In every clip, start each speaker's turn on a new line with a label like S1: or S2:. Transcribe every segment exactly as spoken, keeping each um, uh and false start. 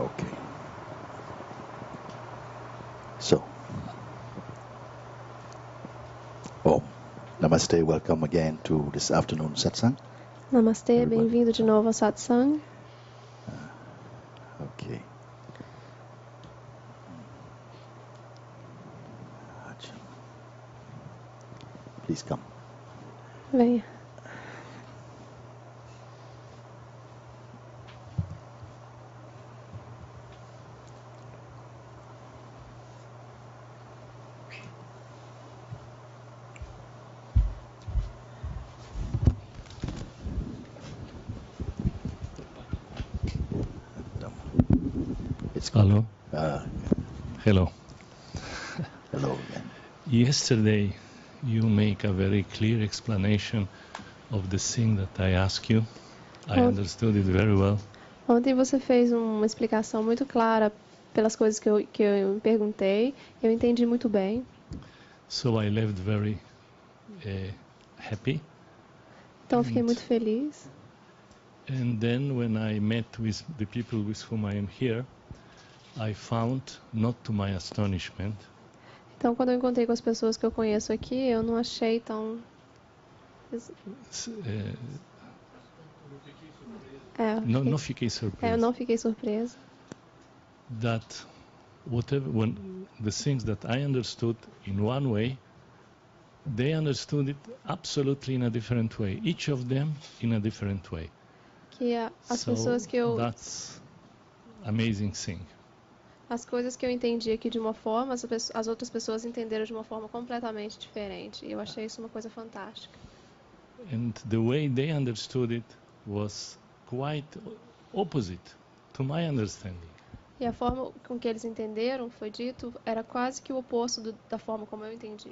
S1: Okay. So, oh, namaste, welcome again to this afternoon satsang.
S2: Namastê,
S1: Everybody.
S2: bem-vindo de novo ao satsang.
S1: Okay. Acha. Please come.
S2: Venha.
S1: It's
S3: Hello.
S1: Uh,
S3: Hello.
S1: hello again.
S3: Yesterday, you make a very clear explanation of the thing that I asked you. I
S2: Oh.
S3: understood it very well.
S2: Ontem você fez uma explicação muito clara pelas coisas que eu, que eu perguntei. Eu entendi muito bem.
S3: So I left very uh, happy.
S2: Então eu fiquei
S3: And-
S2: muito feliz.
S3: And then when I met with the people with whom I am here, I found, not to my astonishment,
S2: Então quando eu encontrei com as pessoas que eu conheço aqui, eu não achei tão...
S3: s- uh,
S2: É, eu
S3: não,
S2: fiquei-
S3: não fiquei
S2: é, eu
S3: surpreso,
S2: não fiquei surpresa.
S3: that whatever, when the things that I understood in one way, they understood it absolutely in a different way, each of them in a different way.
S2: Que a- as
S3: So
S2: pessoas que eu...
S3: that's amazing thing.
S2: As coisas que eu entendi aqui de uma forma, as, pesso- as outras pessoas entenderam de uma forma completamente diferente. E eu achei isso uma coisa fantástica.
S3: And the way they understood it was quite opposite to my understanding.
S2: E a forma com que eles entenderam, foi dito, era quase que o oposto do- da forma como eu entendi.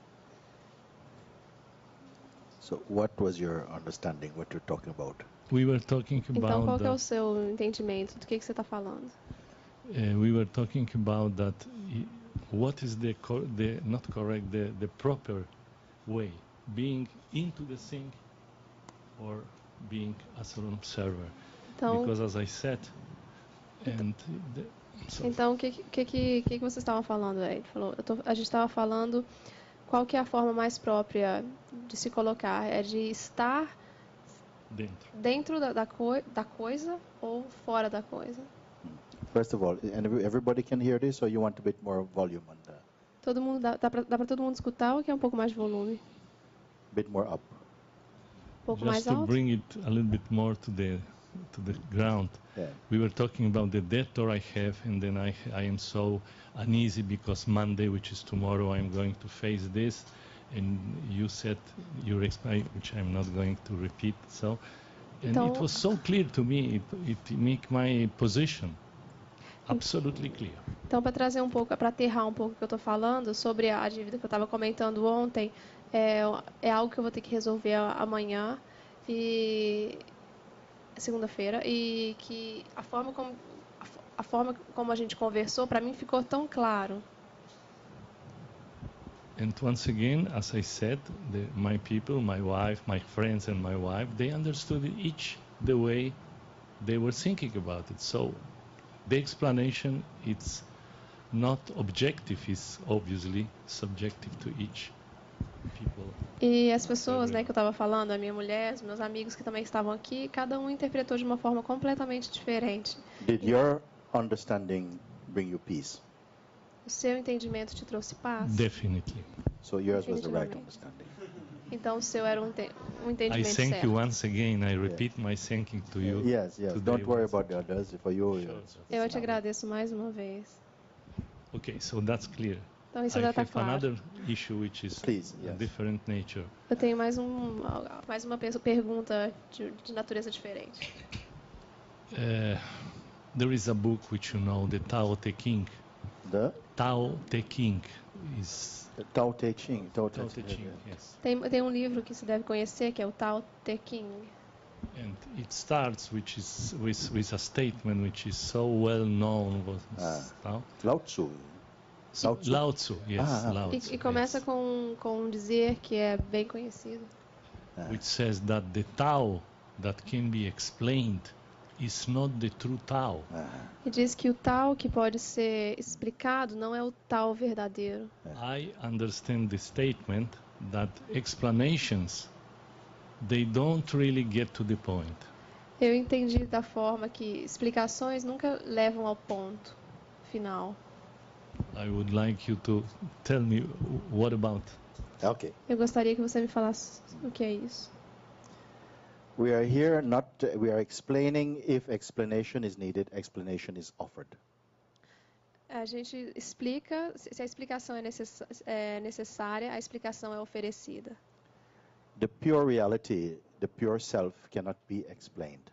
S1: So, what was your understanding? What you're talking about?
S3: We were talking
S2: Então, qual
S3: about
S2: que é o
S3: that,
S2: seu entendimento do que, que você está falando?
S3: uh, we were talking about that i- what is the cor- the not correct the the proper way, being into the thing or being as an observer.
S2: Então,
S3: Because as I said, and the, sorry.
S2: então o que, que, que, que, que vocês estavam falando aí? Ele falou, eu tô, a gente estava falando qual que é a forma mais própria de se colocar. É de estar
S3: dentro.
S2: dentro da, da, coi- da coisa ou fora da coisa?
S1: First of all, and every- everybody can hear this, or you want a bit more volume on the,
S2: Todo mundo dá, dá para todo mundo escutar ou quer um pouco mais de volume?
S1: bit more up?
S2: Um pouco
S3: Just
S2: mais
S3: to
S2: alto?
S3: bring it a little bit more to the to the ground.
S1: Yeah.
S3: We were talking about the debtor I have, and then I I am so uneasy because Monday, which is tomorrow, I'm going to face this, and you said your explain, which I'm not going to repeat. So, and
S2: Então-
S3: it was so clear to me. It it make my position absolutely clear.
S2: Então, para trazer um pouco, para aterrar um pouco o que eu estou falando sobre a dívida que eu estava comentando ontem, é, é algo que eu vou ter que resolver a- amanhã e segunda-feira e que a forma como a, fo- a forma como a gente conversou para mim ficou tão claro.
S3: And once again, as I said, the, my people, my wife, my friends, and my wife, they understood it each the way they were thinking about it. So the explanation, it's not objective, it's obviously subjective to each people.
S2: E as pessoas, né, que eu estava falando, a minha mulher, os meus amigos que também estavam aqui, cada um interpretou de uma forma completamente diferente.
S1: Did your understanding bring you peace?
S2: O seu entendimento te trouxe paz?
S3: Definitely.
S1: So yours was the right
S2: Definitivamente.
S1: understanding.
S2: Então o seu era um, ente- um
S3: I
S2: entendimento
S3: thank
S2: certo.
S3: you once again. I repeat my thanking to you.
S1: Yes, yes.
S3: today
S1: Don't worry
S3: once
S1: about the
S3: again.
S1: others. For you,
S3: Sure,
S1: it's-
S3: sure.
S2: Eu te agradeço mais uma vez.
S3: Okay, so that's clear.
S2: Então isso
S3: I
S2: já está
S3: have
S2: claro.
S3: another issue which is
S1: Please,
S3: a
S1: yes.
S3: different nature.
S2: Eu tenho mais, um, mais uma pe- pergunta de, de natureza diferente.
S3: Uh, there is a book which you know, the Tao Te Ching.
S1: The,
S3: Tao Te Ching is
S1: the Tao Te Ching. Tao Te
S3: Tao Te
S1: Ching.
S3: Ching,
S1: yeah.
S3: yes.
S2: Tem, tem um livro que se deve conhecer que é o Tao Te Ching.
S3: And it starts which is with with a statement which is so well known was
S1: Ah.
S3: Tao.
S1: Lao Tzu. Lao Tzu.
S3: Lao Tzu, yes,
S1: Ah, ah.
S3: Lao Tzu,
S2: E, e começa
S3: yes.
S2: com, com um dizer que é bem conhecido.
S1: Ah.
S3: Which says that the Tao that can be explained is not the true Tao.
S1: Uh-huh.
S2: E diz que o tal que pode ser explicado não é o tal verdadeiro.
S3: I understand the statement that explanations, they don't really get to the point.
S2: Eu entendi da forma que explicações nunca levam ao ponto final.
S3: I would like you to tell me what about.
S1: Okay.
S2: Eu gostaria que você me falasse o que é isso.
S1: We are here not, we are explaining if explanation is needed, explanation is offered.
S2: A gente explica, se a explicação é, necess, é necessária, a explicação é oferecida.
S1: The pure reality, the pure self cannot be explained.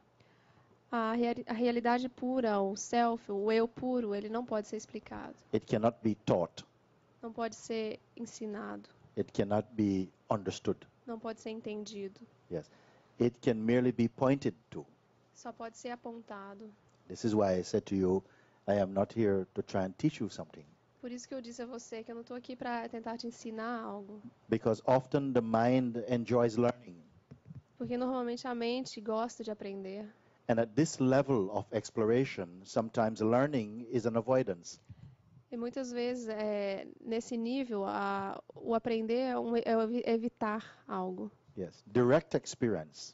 S2: A, reali a realidade pura, o self, o eu puro, ele não pode ser explicado.
S1: It cannot be taught.
S2: Não pode ser ensinado.
S1: It cannot be understood.
S2: Não pode ser entendido.
S1: Yes. It can merely be pointed to.
S2: Só pode ser apontado.
S1: This is why I said to you, I am not here to try and teach you something.
S2: Por isso que eu disse a você que eu não estou aqui para tentar te ensinar algo.
S1: Because often the mind enjoys learning.
S2: Porque normalmente a mente gosta de aprender.
S1: And at this level of exploration, sometimes learning is an avoidance.
S2: E muitas vezes, é, nesse nível, a, o aprender é, um, é evitar algo.
S1: Yes. Direct experience,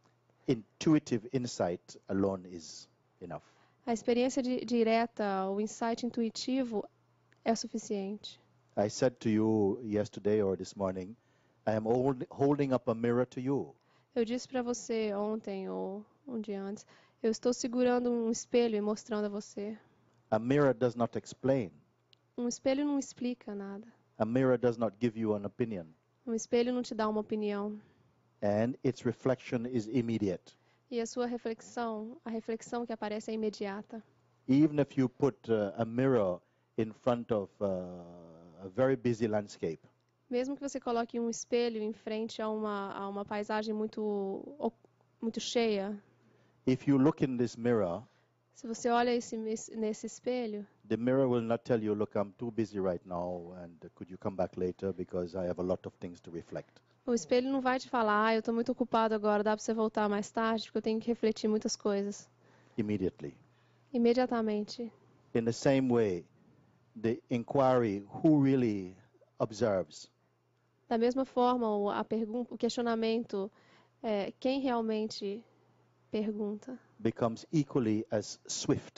S1: intuitive insight alone is enough.
S2: A experiência di direta, o insight intuitivo é suficiente.
S1: I said to you yesterday or this morning, I am hold, holding up a mirror to you.
S2: Eu disse para você ontem ou um dia antes, eu estou segurando um espelho e mostrando a você.
S1: A mirror does not explain.
S2: Um espelho não explica nada.
S1: A mirror does not give you an opinion.
S2: Um espelho não te dá uma opinião.
S1: And its reflection is immediate.
S2: E a sua reflexão, a reflexão que aparece é imediata.
S1: Even if you put uh, a mirror in front of uh, a very busy landscape,
S2: Mesmo que você coloque um espelho em frente a uma, a uma paisagem muito, muito cheia,
S1: if you look in this mirror,
S2: se você olha esse, nesse espelho,
S1: the mirror will not tell you, look, I'm too busy right now, and could you come back later because I have a lot of things to reflect.
S2: o espelho não vai te falar, ah, eu estou muito ocupado agora, dá para você voltar mais tarde, porque eu tenho que refletir muitas coisas.
S1: Immediately.
S2: Imediatamente.
S1: In the same way, the inquiry, who really observes,
S2: Da mesma forma, o, a pergunta, o questionamento, é, quem realmente pergunta,
S1: becomes equally as swift.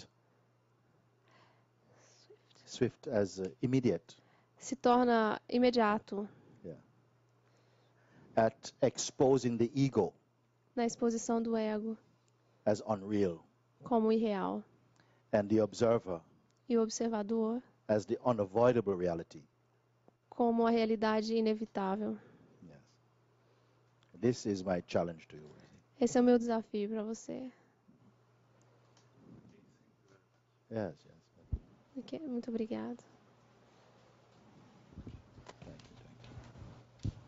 S1: Swift as uh, immediate.
S2: se torna imediato
S1: Yeah. At exposing the ego
S2: na exposição do ego
S1: as unreal
S2: como irreal.
S1: and the observer
S2: E o observador
S1: as the unavoidable reality.
S2: como a realidade inevitável.
S1: Yes. This is my challenge to you.
S2: Esse é o meu desafio para você.
S1: Yes, yes.
S2: Ok, muito obrigada.
S1: Thank you, thank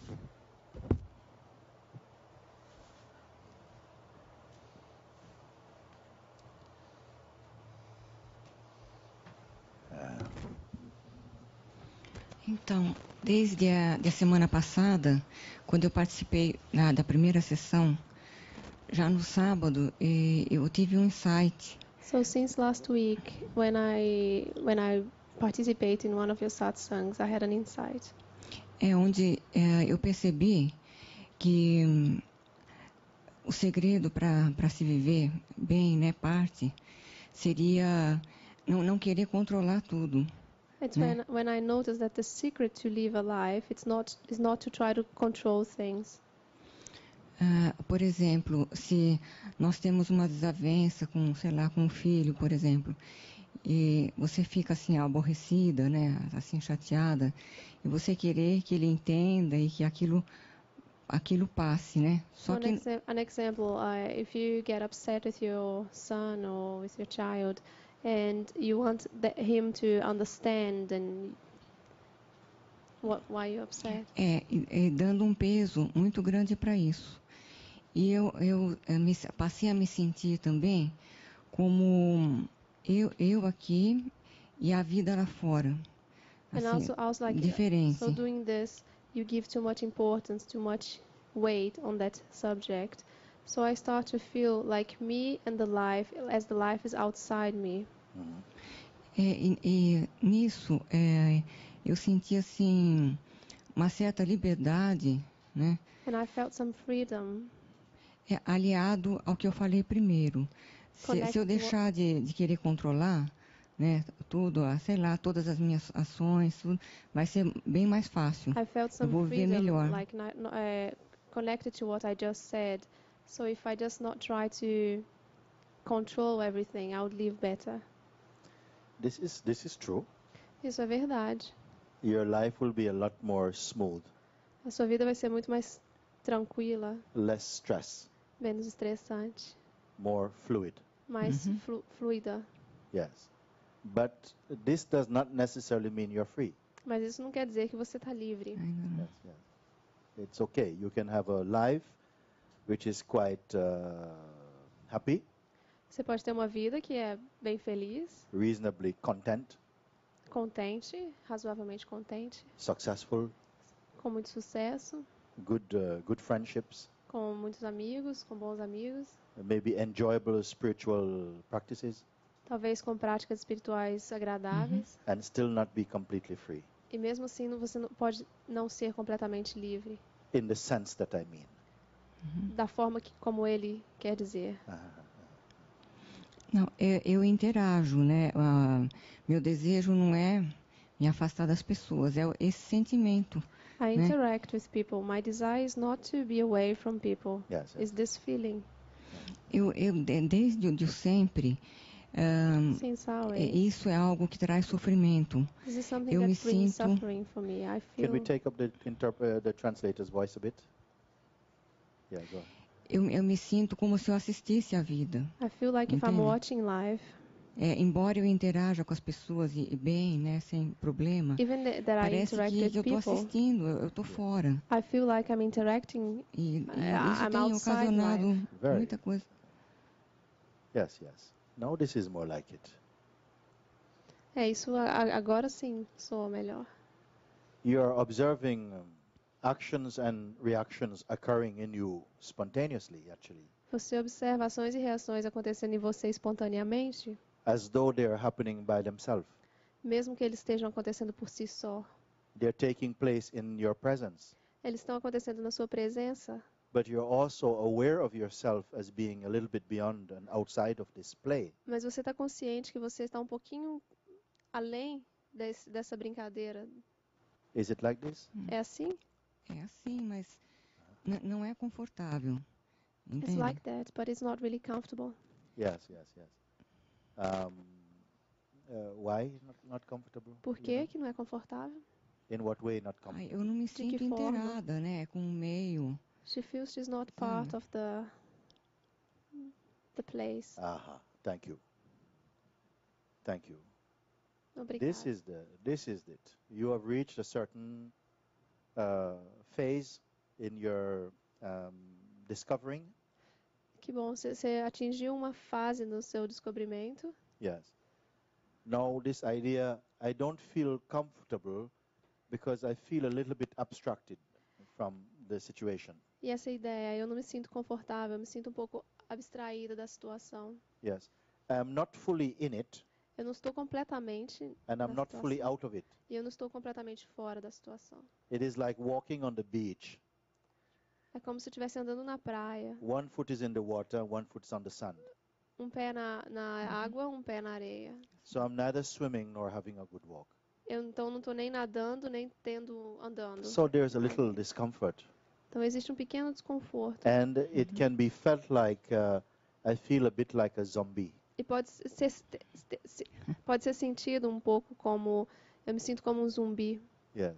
S1: you. Uh,
S4: Então, desde a da semana passada, quando eu participei na, da primeira sessão, já no sábado, eh, eu tive um insight.
S2: So since last week, when I when I participated in one of your satsangs, I had an insight.
S4: É onde eh, eu percebi que hum, o segredo para se viver bem, né, parte, seria não, não querer controlar tudo.
S2: It's
S4: né?
S2: when when I noticed that the secret to live a life, it's not is not to try to control things.
S4: Ah, por exemplo, se nós temos uma desavença com, sei lá, com um filho, por exemplo, e você fica assim aborrecida, né, assim chateada, e você querer que ele entenda e que aquilo aquilo passe, né?
S2: So
S4: Só
S2: an,
S4: que
S2: exa- an example, uh, if you get upset with your son or with your child, and you want the, him to understand, and what why you're upset.
S4: é, e- e dando um peso muito grande para isso. E eu eu eh, me, passei a me sentir também como eu eu aqui e a vida lá fora.
S2: And
S4: Assim,
S2: also, I was like,
S4: diferente.
S2: so doing this, you give too much importance, too much weight on that subject, So I start to feel like me and the life, as the life is outside me.
S1: Mhm.
S4: É, e, e nisso é, eu senti assim uma certa liberdade, né?
S2: And I felt some freedom.
S4: É, aliado ao que eu falei primeiro. Se, se eu
S2: Connected to
S4: deixar de, de querer controlar, né, tudo, ah, sei lá, todas as minhas ações, tudo, vai ser bem mais fácil.
S2: I felt
S4: Eu
S2: some
S4: vou viver
S2: freedom,
S4: melhor.
S2: like not, not, uh, connected to what I just said. So if I just not try to control everything, I would live better.
S1: This is this is true.
S2: Isso é verdade.
S1: Your life will be a lot more smooth,
S2: A sua vida vai ser muito mais tranquila,
S1: less stress,
S2: menos estressante,
S1: more fluid.
S2: mais
S4: Uhum.
S2: flu fluida.
S1: Yes. But this does not necessarily mean you're free.
S2: Mas isso não quer dizer que você está livre.
S4: Ainda não.
S1: Yes, yes. It's okay. You can have a life which is quite uh, happy,
S2: Você pode ter uma vida que é bem feliz,
S1: reasonably content,
S2: contente, razoavelmente contente,
S1: successful,
S2: com muito sucesso,
S1: good uh, good friendships,
S2: com muitos amigos, com bons amigos,
S1: maybe enjoyable spiritual practices,
S2: talvez com práticas espirituais agradáveis,
S1: and still not be completely free
S2: e mesmo assim não- você não pode não ser completamente livre,
S1: in the sense that I mean.
S2: da forma que como ele quer dizer.
S4: Não, eu, eu interajo, né? Ah, meu desejo não é me afastar das pessoas, é esse sentimento.
S2: I
S4: Né?
S2: interact with people. My desire is not to be away from people.
S1: Yes, yes.
S2: It's this feeling,
S4: Eu, eu de- desde o de sempre, ah,
S2: since
S4: é-
S2: always.
S4: isso é algo que traz sofrimento.
S2: This is something
S4: eu
S2: that
S4: me
S2: brings
S4: sinto-
S2: suffering for me. I
S1: Can we
S2: feel
S1: take up the interp- uh, the translator's voice a bit? Yeah, go ahead.
S4: Eu, eu me sinto como se eu assistisse à vida.
S2: I feel like if I'm
S4: Entende?
S2: watching live,
S4: É, embora eu interaja com as pessoas e, e bem, né, sem problema,
S2: even th- that I
S4: parece
S2: interact
S4: que,
S2: with
S4: que eu estou
S2: people,
S4: assistindo, eu estou fora.
S2: I feel like I'm interacting.
S4: E, e
S2: I-
S4: isso
S2: I'm
S4: tem
S2: outside
S4: ocasionado
S2: life.
S1: Very.
S4: muita coisa.
S1: Yes, yes. Now this is more like it.
S2: É isso. a- a- Agora sim, soa melhor.
S1: You are observing um, actions and reactions occurring in you spontaneously, actually,
S2: Você observa ações e reações acontecendo em você espontaneamente,
S1: as though they are happening by themselves.
S2: mesmo que eles estejam acontecendo por si só.
S1: They're taking place in your presence.
S2: Eles estão acontecendo na sua presença,
S1: But you're also aware of yourself as being a little bit beyond and outside of this play.
S2: mas você está consciente que você está um pouquinho além desse, dessa brincadeira.
S1: Is it like this?
S2: É assim?
S4: É assim, mas n- não é confortável.
S2: It's
S4: Entende?
S2: like that, but it's not really comfortable.
S1: Yes, yes, yes. Um, uh, why not, not comfortable?
S2: Por
S1: You
S2: que
S1: know?
S2: que não é confortável?
S1: In what way not
S4: Ai,
S1: comfortable?
S4: eu não me
S2: De que
S4: sinto
S2: forma?
S4: inteirada, né, com o meio.
S2: She feels she's not part
S4: Sabe?
S2: of the the place.
S1: Aha, thank you. Thank you.
S2: Obrigada.
S1: This is the this is it. You have reached a certain uh, phase in your um, discovering.
S2: Que bom, você, você atingiu uma fase no seu descobrimento.
S1: Yes. Now this idea, I don't feel comfortable because I feel a little bit abstracted from the situation.
S2: E essa ideia, eu não me sinto confortável, eu me sinto um pouco abstraída da situação.
S1: Yes. I'm not fully in it
S2: Eu não estou completamente
S1: and
S2: na
S1: I'm not fully
S2: situação.
S1: out of it.
S2: E eu não estou completamente fora da situação.
S1: It is like walking on the beach.
S2: É como se eu estivesse andando na praia.
S1: One foot is in the water, one foot is on the sand.
S2: Um pé na, na água, um pé na areia.
S1: So I'm neither swimming nor having a good walk.
S2: Eu então não estou nem nadando, nem tendo andando.
S1: So there's a little discomfort.
S2: Então existe um pequeno desconforto.
S1: And it can be felt like uh, I feel a bit like a zombie.
S2: E pode ser, se- se- pode ser sentido um pouco como... Eu me sinto como um zumbi.
S1: Yeah.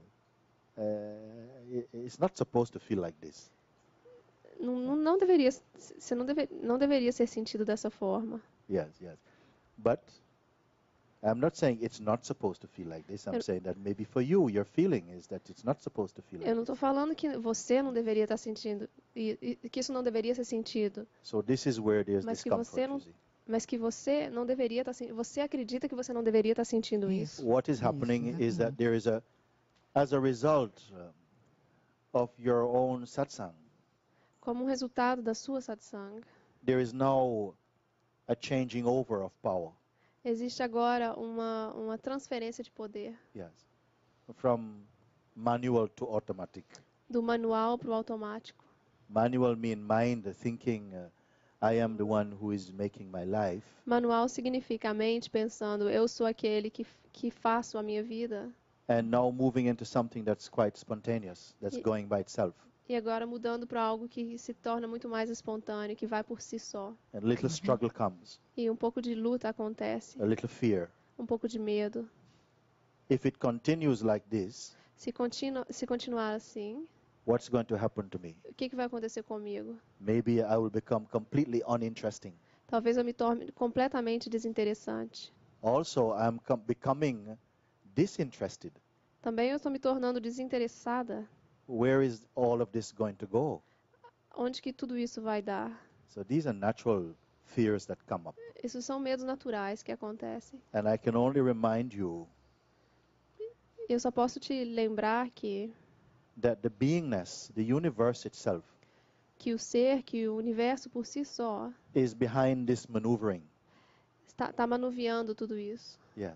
S1: Uh, it- it's not supposed to feel like this.
S2: Não, não, não deveria, você não, deve, não deveria ser sentido dessa forma.
S1: Yes, yes. But I'm not saying it's not supposed to feel like this. I'm
S2: Eu-
S1: saying that maybe for you, your feeling is that it's not supposed to feel like
S2: Eu não estou
S1: this.
S2: falando que você não deveria estar sentindo, e, e que isso não deveria ser sentido,
S1: So this is where there's
S2: Mas que
S1: discomfort,
S2: você não-
S1: you see.
S2: mas que você não deveria estar sentindo, você acredita que você não deveria estar sentindo isso.
S4: Isso.
S1: What is
S4: Isso,
S1: happening is that
S4: exatamente.
S1: there is a, as a result um, of your own satsang,
S2: Como um resultado da sua satsang,
S1: there is now a changing over of power.
S2: existe agora uma, uma transferência de poder
S1: Yes. From manual to automatic.
S2: do manual para o automático.
S1: Manual mean mind thinking, uh, I am the one who is making my life.
S2: Manual significa a mente pensando, eu sou aquele que, que faço a minha vida.
S1: And now moving into something that's quite spontaneous, that's
S2: Ye-
S1: going by itself.
S2: E agora mudando para algo que se torna muito mais espontâneo, que vai por si só.
S1: And little struggle comes,
S2: E um pouco de luta acontece,
S1: a little fear.
S2: um pouco de medo.
S1: If it continues like this,
S2: Se, continu se continuar assim,
S1: what's going to happen to me?
S2: o que, que vai acontecer comigo?
S1: Maybe I will become completely uninteresting.
S2: Talvez eu me torne completamente desinteressante.
S1: Also, I'm com- becoming disinterested.
S2: Também eu estou me tornando desinteressada.
S1: Where is all of this going to go?
S2: Onde que tudo isso vai dar?
S1: So these are natural fears that come up.
S2: Isso são medos naturais que acontecem.
S1: And I can only remind you
S2: Eu só posso te lembrar que
S1: that the beingness, the universe itself,
S2: que o ser, que o universo por si só
S1: is behind this maneuvering.
S2: está, está manuseando tudo isso.
S1: Yes.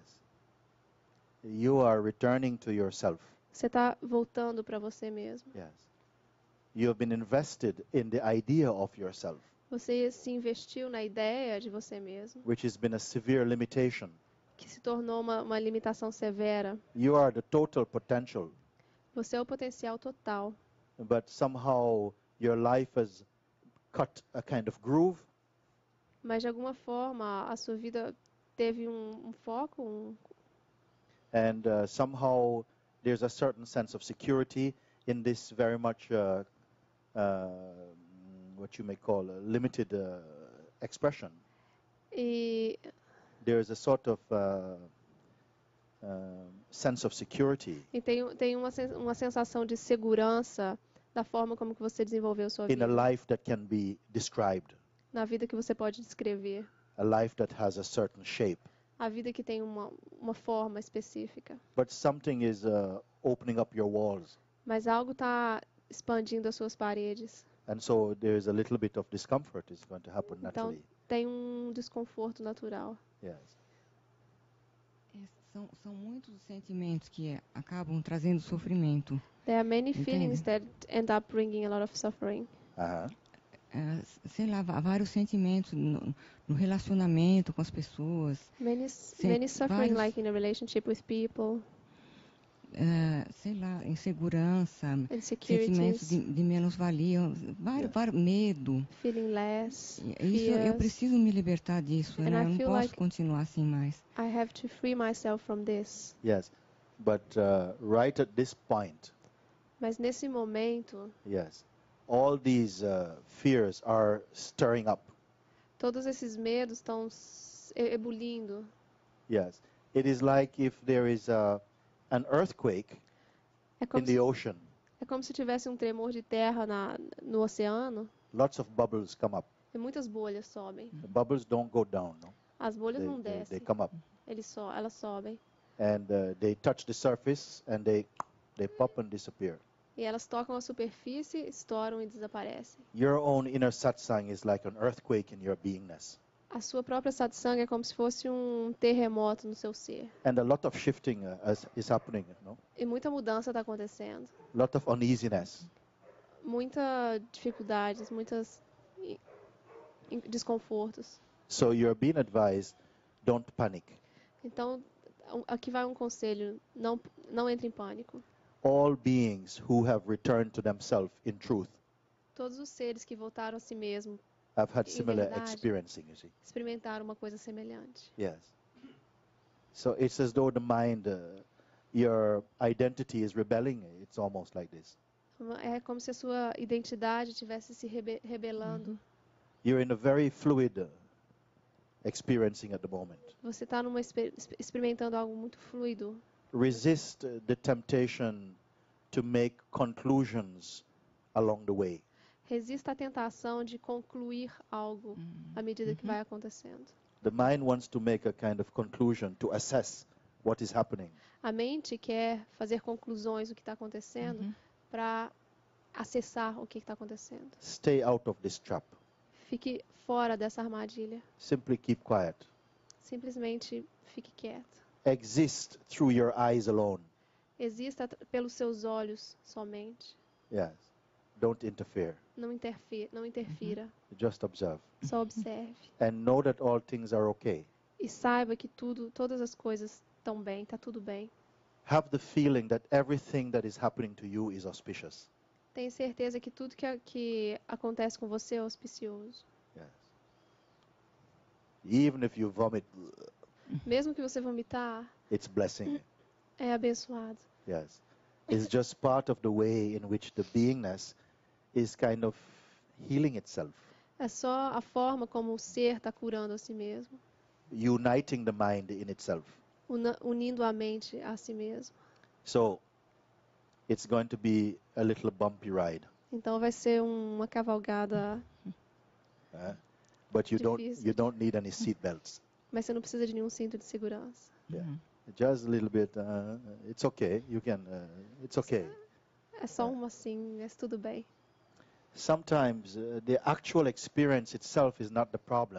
S1: You are returning to yourself.
S2: Você está voltando para você mesmo.
S1: Yes. You have been invested in the idea of yourself,
S2: Você se investiu na ideia de você mesmo,
S1: which has been a severe limitation.
S2: que se tornou uma, uma limitação severa.
S1: You are the total potential,
S2: Você é o potencial total,
S1: but somehow your life has cut a kind of groove,
S2: mas de alguma forma a sua vida teve um, um foco, um,
S1: and uh, somehow there's a certain sense of security in this very much uh, uh, what you may call a limited uh, expression.
S2: e
S1: There's a sort of uh, uh, sense of security
S2: E tem, tem uma, sen- uma sensação de segurança da forma como que você desenvolveu sua
S1: in a
S2: vida.
S1: life that can be described,
S2: Na vida que você pode descrever.
S1: a life that has a certain shape.
S2: A vida que tem uma, uma forma específica.
S1: But something is uh, opening up your walls,
S2: Mas algo está expandindo as suas paredes.
S1: and so there is a little bit of discomfort is going to happen
S2: Então
S1: naturally.
S2: tem um desconforto natural.
S1: Yes.
S4: É, são, são muitos os sentimentos que acabam trazendo sofrimento.
S2: There are many
S4: Entende?
S2: feelings that end up bringing a lot of suffering.
S1: Uh-huh.
S4: É, sei lá, vá- vários sentimentos no, no relacionamento com as pessoas.
S2: Many, s-
S4: Sim,
S2: many suffering
S4: vários-
S2: like in a relationship with people.
S4: É, sei lá, insegurança, sentimentos
S2: Insecurities.
S4: de, de menos-valia, vários,
S1: Yeah.
S4: vários, medo.
S2: Feeling less.
S4: E Isso, eu
S2: fears.
S4: preciso me libertar disso,
S2: And
S4: né?
S2: I
S4: Eu não
S2: feel
S4: posso
S2: like-
S4: continuar assim mais.
S2: I have to free myself from this.
S1: Yes. But uh, right at this point,
S2: Mas nesse momento,
S1: yes, all these uh, fears are stirring up.
S2: todos esses medos estão s- e- ebulindo.
S1: Yes. It is like if there is a, an earthquake
S2: É
S1: in
S2: como,
S1: the
S2: se,
S1: ocean,
S2: é como se tivesse um tremor de terra na, no oceano
S1: lots of bubbles come up.
S2: e muitas bolhas sobem.
S1: The bubbles don't go down, no?
S2: As bolhas
S1: They,
S2: não
S1: they, they
S2: descem,
S1: come up.
S2: eles só, elas sobem.
S1: And uh, they touch the surface and they, they pop and disappear.
S2: E elas tocam a superfície, estouram e desaparecem.
S1: Your own inner satsang is like an earthquake in your beingness.
S2: A sua própria satsang é como se fosse um terremoto no seu ser.
S1: And a lot of shifting uh, is, is happening, no?
S2: E muita mudança está acontecendo.
S1: A lot of uneasiness.
S2: Muitas dificuldades, muitos desconfortos.
S1: So you're being advised, don't panic.
S2: Então, um- aqui vai um conselho, não, não entre em pânico.
S1: All beings who have returned to themselves in truth
S2: Todos os seres que voltaram a si mesmo
S1: have had
S2: Em
S1: similar
S2: verdade.
S1: experiencing, you see.
S2: experimentaram uma coisa semelhante.
S1: Yes. So it's as though the mind, uh, your identity is rebelling. It's almost like this.
S2: Uma- É como se a sua identidade estivesse se rebe rebelando.
S1: You're in a very fluid uh, experiencing at the moment.
S2: Você está numa exper experimentando algo muito fluido.
S1: Resist uh, the temptation to make conclusions along the way.
S2: Resista à tentação de concluir algo à medida que vai acontecendo.
S1: The mind wants to make a kind of conclusion to assess what is happening.
S2: A mente quer fazer conclusões do que está acontecendo para acessar o que está acontecendo.
S1: Stay out of this trap.
S2: Fique fora dessa armadilha.
S1: Simply keep quiet.
S2: Simplesmente fique quieto.
S1: Exist through your eyes alone.
S2: Exista t- pelos seus olhos somente.
S1: Yes. Don't interfere.
S2: Não interfira, não interfira.
S1: Just observe.
S2: Só observe.
S1: And know that all things are okay.
S2: E saiba que tudo, todas as coisas estão bem, está tudo bem.
S1: Have the feeling that everything that is happening to you is auspicious.
S2: Tenha certeza que tudo que, a- que acontece com você é auspicioso.
S1: Yes. Even if you vomit,
S2: Mesmo que você vomitar,
S1: it's blessing.
S2: é abençoado.
S1: Yes. It's just part of the way in which the beingness is kind of healing itself,
S2: É só a forma como o ser está curando a si mesmo,
S1: uniting the mind in itself.
S2: una- unindo a mente a si mesmo.
S1: So it's going to be a little bumpy ride.
S2: Então vai ser uma cavalgada,
S1: uh, but you don't
S2: Difícil.
S1: you don't need any seat belts.
S2: mas você não precisa de nenhum cinto de segurança.
S1: Yeah. Just a little bit. Uh, it's okay. You can. Uh, it's okay.
S2: É só uma assim, mas tudo bem.
S1: Sometimes uh, the actual experience itself is not the problem,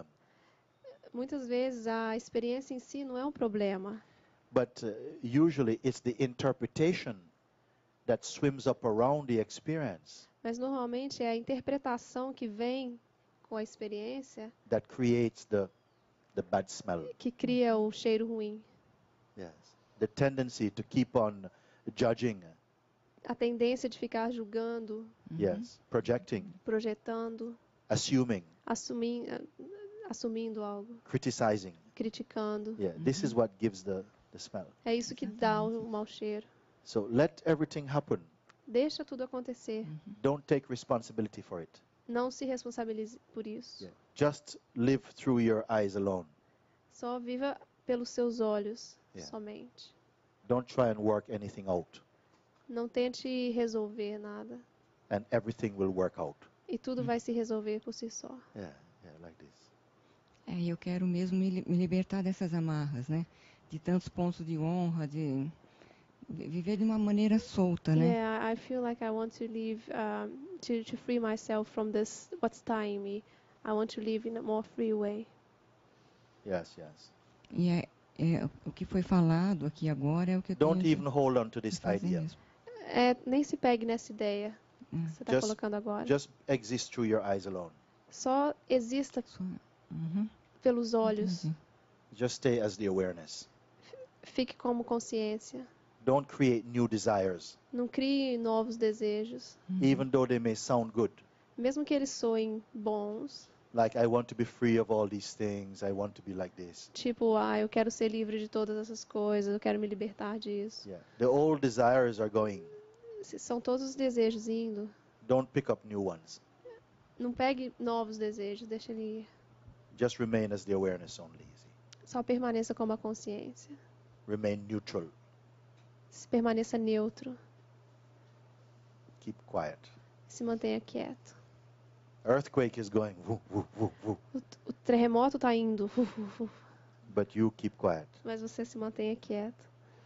S2: Muitas vezes a experiência em si não é um problema,
S1: but uh, usually it's the interpretation that swims up around the experience
S2: mas normalmente é a interpretação que vem com a experiência
S1: that creates the the bad smell.
S2: que cria o cheiro ruim.
S1: Yes. The tendency to keep on judging.
S2: A tendência de ficar julgando,
S1: Yes. Projecting,
S2: projetando,
S1: assuming,
S2: assumi, assumindo algo,
S1: criticizing.
S2: criticando.
S1: Yeah. This is what gives the the smell.
S2: É isso que dá o mau cheiro.
S1: So let everything happen.
S2: Deixa tudo acontecer.
S1: Don't take responsibility for it.
S2: Não se responsabilize por isso.
S1: Yeah. Just live through your eyes alone.
S2: Só viva pelos seus olhos
S1: Yeah.
S2: somente.
S1: Don't try and work anything out,
S2: Não tente resolver nada.
S1: and everything will work out.
S2: E tudo vai se resolver por si só.
S1: Yeah, yeah, like this.
S4: É, eu quero mesmo me, li- me libertar dessas amarras, né? De tantos pontos de honra, de vi- viver de uma maneira solta, né?
S2: Yeah, I feel like I want to live, um, to, to free myself from this, what's tying me. I want to live in a more free way.
S1: Yes, yes.
S4: E é, é, o que foi falado aqui agora é o que eu
S1: Don't
S4: tenho
S1: even hold on to
S4: que
S1: this
S4: fazer
S1: idea.
S4: mesmo.
S2: É, nem se pegue nessa ideia
S4: Hum.
S2: que você está
S1: Just-
S2: colocando agora.
S1: Just exist through your eyes alone.
S2: Só exista
S4: Só- Uhum,
S2: pelos olhos.
S4: entendi.
S1: Just stay as the awareness.
S2: Fique como consciência.
S1: Don't create new desires,
S2: Não crie novos desejos.
S1: even though they may sound good.
S2: Mesmo que eles soem bons.
S1: Like, I want to be free of all these things. I want to be like this.
S2: Tipo, ah, eu quero ser livre de todas essas coisas. Eu quero me libertar disso.
S1: Yeah. The old desires are going.
S2: Se- São todos os desejos indo.
S1: Don't pick up new ones.
S2: Não pegue novos desejos. Deixa ele ir.
S1: Just remain as the awareness only. See?
S2: Só permaneça como a consciência.
S1: Remain neutral.
S2: Se permaneça neutro.
S1: Keep quiet.
S2: Se mantenha quieto.
S1: Earthquake is going, woo, woo, woo, woo.
S2: O, o terremoto está indo. uf, uf, uf,
S1: But you keep quiet.
S2: mas você se mantenha quieto.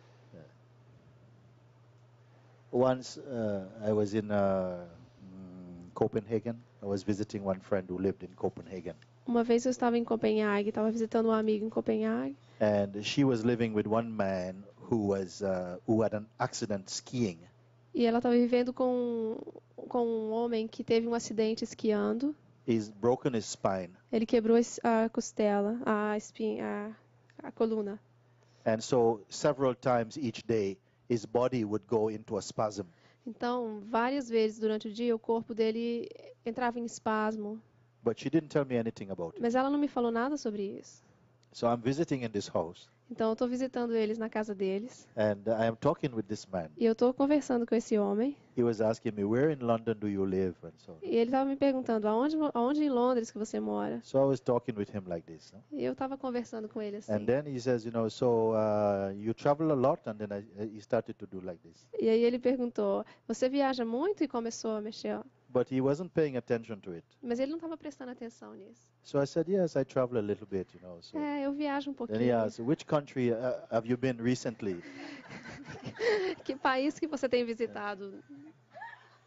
S1: Once uh, I was in uh, mm, Copenhagen. I was visiting one friend who lived in Copenhagen.
S2: Uma vez eu estava em Copenhague, estava visitando um amigo em Copenhague.
S1: And she was living with one man who was uh, who had an accident skiing.
S2: E ela estava vivendo com, com um homem que teve um acidente esquiando.
S1: He's broken his spine,
S2: Ele quebrou es- a costela, a espinha, a, a coluna.
S1: and so several times each day his body would go into a spasm.
S2: Então, várias vezes durante o dia, o corpo dele entrava em espasmo.
S1: But she didn't tell me anything about it.
S2: Mas ela não me falou nada sobre isso.
S1: So I'm visiting in this house,
S2: Então, eu estou visitando eles na casa deles.
S1: and I am talking with this man.
S2: E eu estou conversando com esse homem.
S1: He was asking me, "Where in London do you live?" and so on.
S2: E ele estava me perguntando, aonde, aonde em Londres que você mora?
S1: So I was talking with him like this. No?
S2: E eu estava conversando com ele assim.
S1: And then he says, you know, so uh, you travel a lot, and then I, he started to do like this.
S2: E aí ele perguntou, você viaja muito? E começou a mexer. Ó.
S1: But he wasn't paying attention to it.
S2: Mas ele não estava prestando atenção nisso.
S1: So I said, yes, I travel a little bit, you know. So
S2: É, eu viajo um
S1: then he
S2: pouquinho.
S1: asked, which country uh, have you been recently?
S2: Que país que você tem visitado?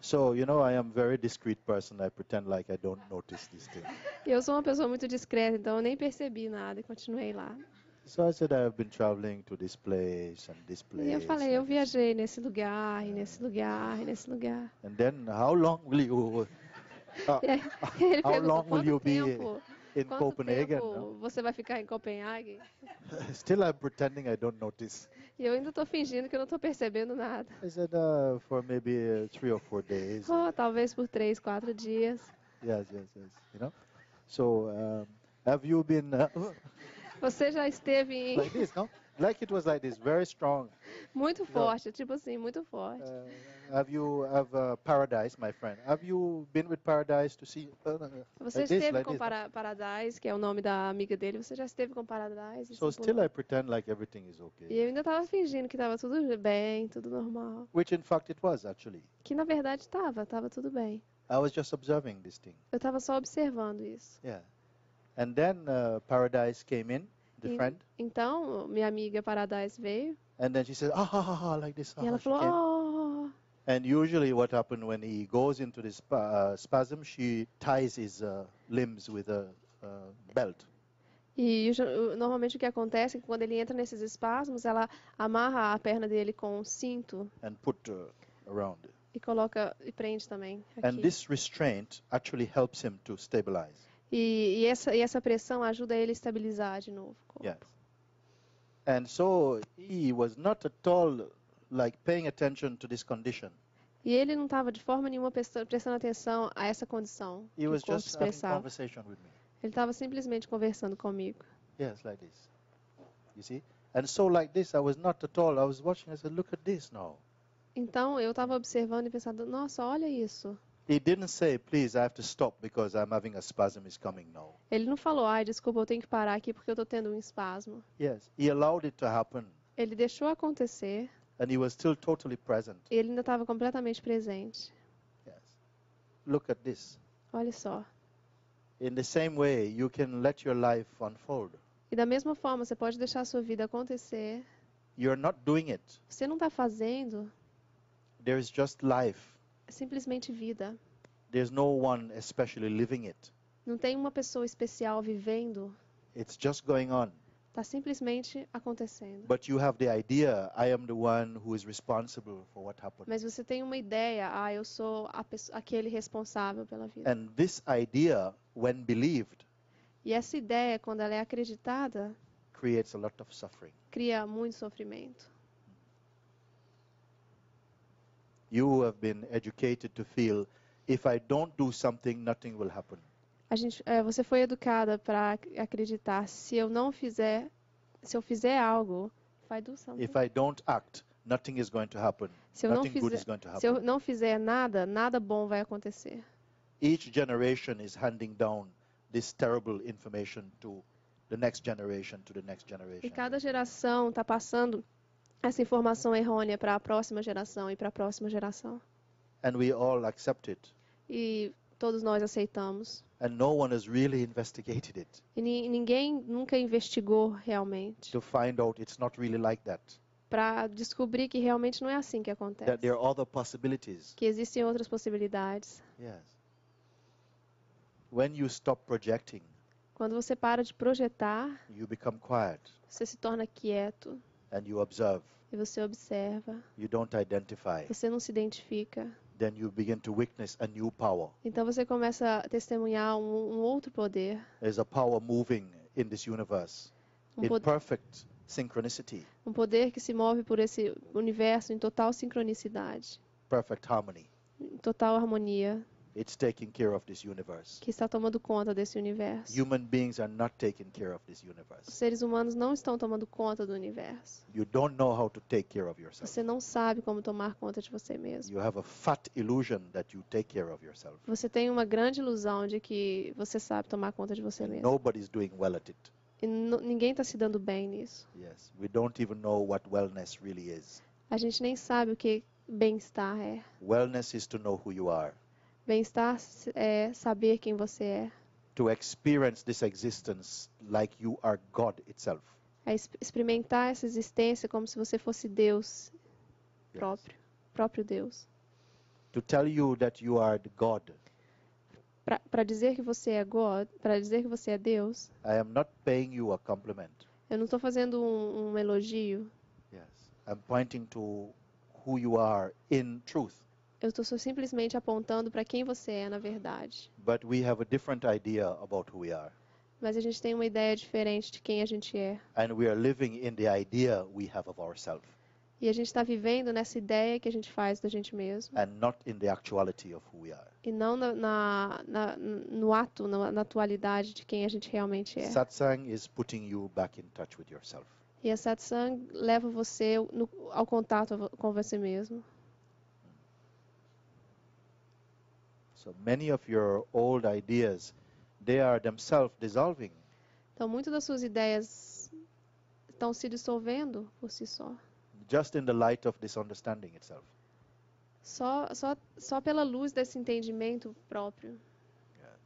S1: So, you know, I am very discreet person. I pretend like I don't notice these things.
S2: E eu sou uma pessoa muito discreta, então eu nem percebi nada e continuei lá.
S1: So I said I've been traveling to this place and this place.
S2: E eu falei, eu
S1: and this-
S2: viajei nesse lugar, e nesse lugar, e nesse lugar.
S1: And then how long will you uh,
S2: E aí, ele
S1: how
S2: perguntou,
S1: long will you
S2: quanto
S1: be
S2: tempo,
S1: in
S2: quanto
S1: Copenhagen?
S2: tempo
S1: no?
S2: você vai ficar em Copenhague?
S1: Still I'm pretending I don't notice.
S2: E eu ainda estou fingindo que eu não estou percebendo nada.
S1: I said uh, for maybe uh, three or four days.
S2: Oh, talvez por três, quatro dias.
S1: Yes, yes, yes. You know. So um, have you been uh,
S2: Você já esteve em...
S1: like this? No, like it was like this, very strong.
S2: Muito forte, tipo assim, muito forte.
S1: Uh, have you have uh, Paradise, my friend? Have you been with Paradise to see? Uh,
S2: Você
S1: like this,
S2: esteve
S1: like
S2: com
S1: this, no?
S2: Para- Paradise, que é o nome da amiga dele. Você já esteve com Paradise?
S1: So
S2: Assim,
S1: still
S2: por-
S1: I pretend like everything is
S2: E
S1: okay,
S2: eu ainda estava fingindo que estava tudo bem, tudo normal.
S1: which in fact it was actually.
S2: Que na verdade estava, estava tudo bem.
S1: I was just observing this thing.
S2: Eu estava só observando isso.
S1: Yeah, and then uh, Paradise came in, the
S2: E-
S1: friend,
S2: Então, minha amiga Paradise veio
S1: and then she said, ah, ha, ha, ha, like this.
S2: e
S1: ah,
S2: ela
S1: she
S2: falou,
S1: came.
S2: oh...
S1: And usually what happens when he goes into this spa- uh, spasm, she ties his uh, limbs with a uh, belt.
S2: E usu- o- normalmente o que acontece é que quando ele entra nesses espasmos, ela amarra a perna dele com um cinto
S1: And put uh, around.
S2: e coloca e prende também
S1: And
S2: aqui.
S1: this restraint actually helps him to stabilize.
S2: E, e essa, e essa pressão ajuda ele a estabilizar de novo o corpo.
S1: Yes. And so he was not at all like paying attention to this condition.
S2: E ele não estava de forma nenhuma presta- prestando atenção a essa condição que
S1: He
S2: o
S1: was
S2: corpo
S1: just having
S2: expressava.
S1: conversation with me.
S2: Ele estava simplesmente conversando comigo.
S1: Yes, like this. You see? And so like this, I was not at all. I was watching. I said, look at this now.
S2: Então eu estava observando e pensando, nossa, olha isso.
S1: He didn't say, please, I have to stop because I'm having a spasm is coming now.
S2: Ele não falou, ai, desculpa, eu tenho que parar aqui porque eu estou tendo um espasmo.
S1: Yes, he allowed it to happen.
S2: Ele deixou acontecer
S1: And he was still totally present.
S2: e ele ainda estava completamente presente.
S1: Yes. Look at this.
S2: Olha só.
S1: In the same way, you can let your life unfold.
S2: E da mesma forma, você pode deixar a sua vida acontecer.
S1: You're not doing it.
S2: Você não está fazendo,
S1: There is just life.
S2: é simplesmente vida.
S1: There's no one especially living it.
S2: Não tem uma pessoa especial vivendo.
S1: It's just going on.
S2: Está simplesmente acontecendo.
S1: But you have the idea, I am the one who is responsible for what happened.
S2: Mas você tem uma ideia, ah, eu sou a pessoa, aquele responsável pela vida.
S1: And this idea, when believed,
S2: E essa ideia, quando ela é acreditada,
S1: creates a lot of suffering.
S2: cria muito sofrimento.
S1: You have been educated to feel, if I don't do something, nothing will happen.
S2: A gente, é, você foi educada para acreditar, se eu não fizer, se eu fizer algo, if I do something,
S1: If I don't act, nothing is going to happen.
S2: se eu não
S1: Nothing good is
S2: fizer,
S1: going to
S2: se eu
S1: happen.
S2: não fizer nada, nada bom vai acontecer.
S1: Each generation is handing down this terrible information to the next generation, to the next
S2: E
S1: generation.
S2: cada geração está passando essa informação errônea para a próxima geração e para a próxima geração.
S1: And we all accept it.
S2: E todos nós aceitamos.
S1: And no one has really investigated it
S2: E ni- ninguém nunca investigou realmente
S1: to find out it's not really like that.
S2: para descobrir que realmente não é assim que acontece.
S1: That there are other possibilities.
S2: Que existem outras possibilidades.
S1: Yes. When you stop projecting,
S2: Quando você para de projetar,
S1: you become quiet
S2: você se torna quieto
S1: and you observe.
S2: e você observa.
S1: You don't identify.
S2: Você não se identifica.
S1: Then you begin to witness a new power.
S2: Então você começa a testemunhar um, um outro poder.
S1: There's a power moving in this universe
S2: Um,
S1: in
S2: pod-
S1: perfect synchronicity,
S2: um poder que se move por esse universo em total sincronicidade,
S1: perfect harmony.
S2: em total harmonia,
S1: It's taking care of this universe.
S2: que está tomando conta desse universo.
S1: Human beings are not taking care of this
S2: Os
S1: universe.
S2: seres humanos não estão tomando conta do universo.
S1: You don't know how to take care of yourself.
S2: Você não sabe como tomar conta de você mesmo.
S1: You have a fat illusion that you take care of yourself.
S2: Você tem uma grande ilusão de que você sabe tomar conta de você mesmo.
S1: Nobody's doing well at it.
S2: E no- ninguém está se dando bem nisso.
S1: Yes, we don't even know what wellness really is.
S2: A gente nem sabe o que bem-estar é.
S1: Wellness is to know who you are,
S2: Bem-estar é saber quem você é.
S1: to experience this existence like you are God itself.
S2: É es- experimentar essa existência como se você fosse Deus
S1: Yes.
S2: próprio. Próprio Deus.
S1: to tell you that you are the God.
S2: Para dizer que você é God, para dizer que você é Deus,
S1: I am not paying you a compliment.
S2: eu não estou fazendo um, um elogio.
S1: Yes. I'm pointing to who you are in truth.
S2: Eu estou só simplesmente apontando para quem você é na verdade.
S1: But we have a different idea about who we are.
S2: Mas a gente tem uma ideia diferente de quem a gente é.
S1: And we are living in the idea we have of ourselves.
S2: E a gente está vivendo nessa ideia que a gente faz da gente mesmo.
S1: And not in the actuality of who we are.
S2: E não na, na, na, no ato, na, na atualidade de quem a gente realmente é.
S1: Satsang is putting you back in touch with yourself.
S2: E a satsang leva você no, ao contato com você mesmo.
S1: So many of your old ideas, they are themselves dissolving.
S2: Então, muitas das suas ideias estão se dissolvendo por si só.
S1: Just in the light of this understanding itself.
S2: Só, só, só pela luz desse entendimento próprio.
S1: Yeah.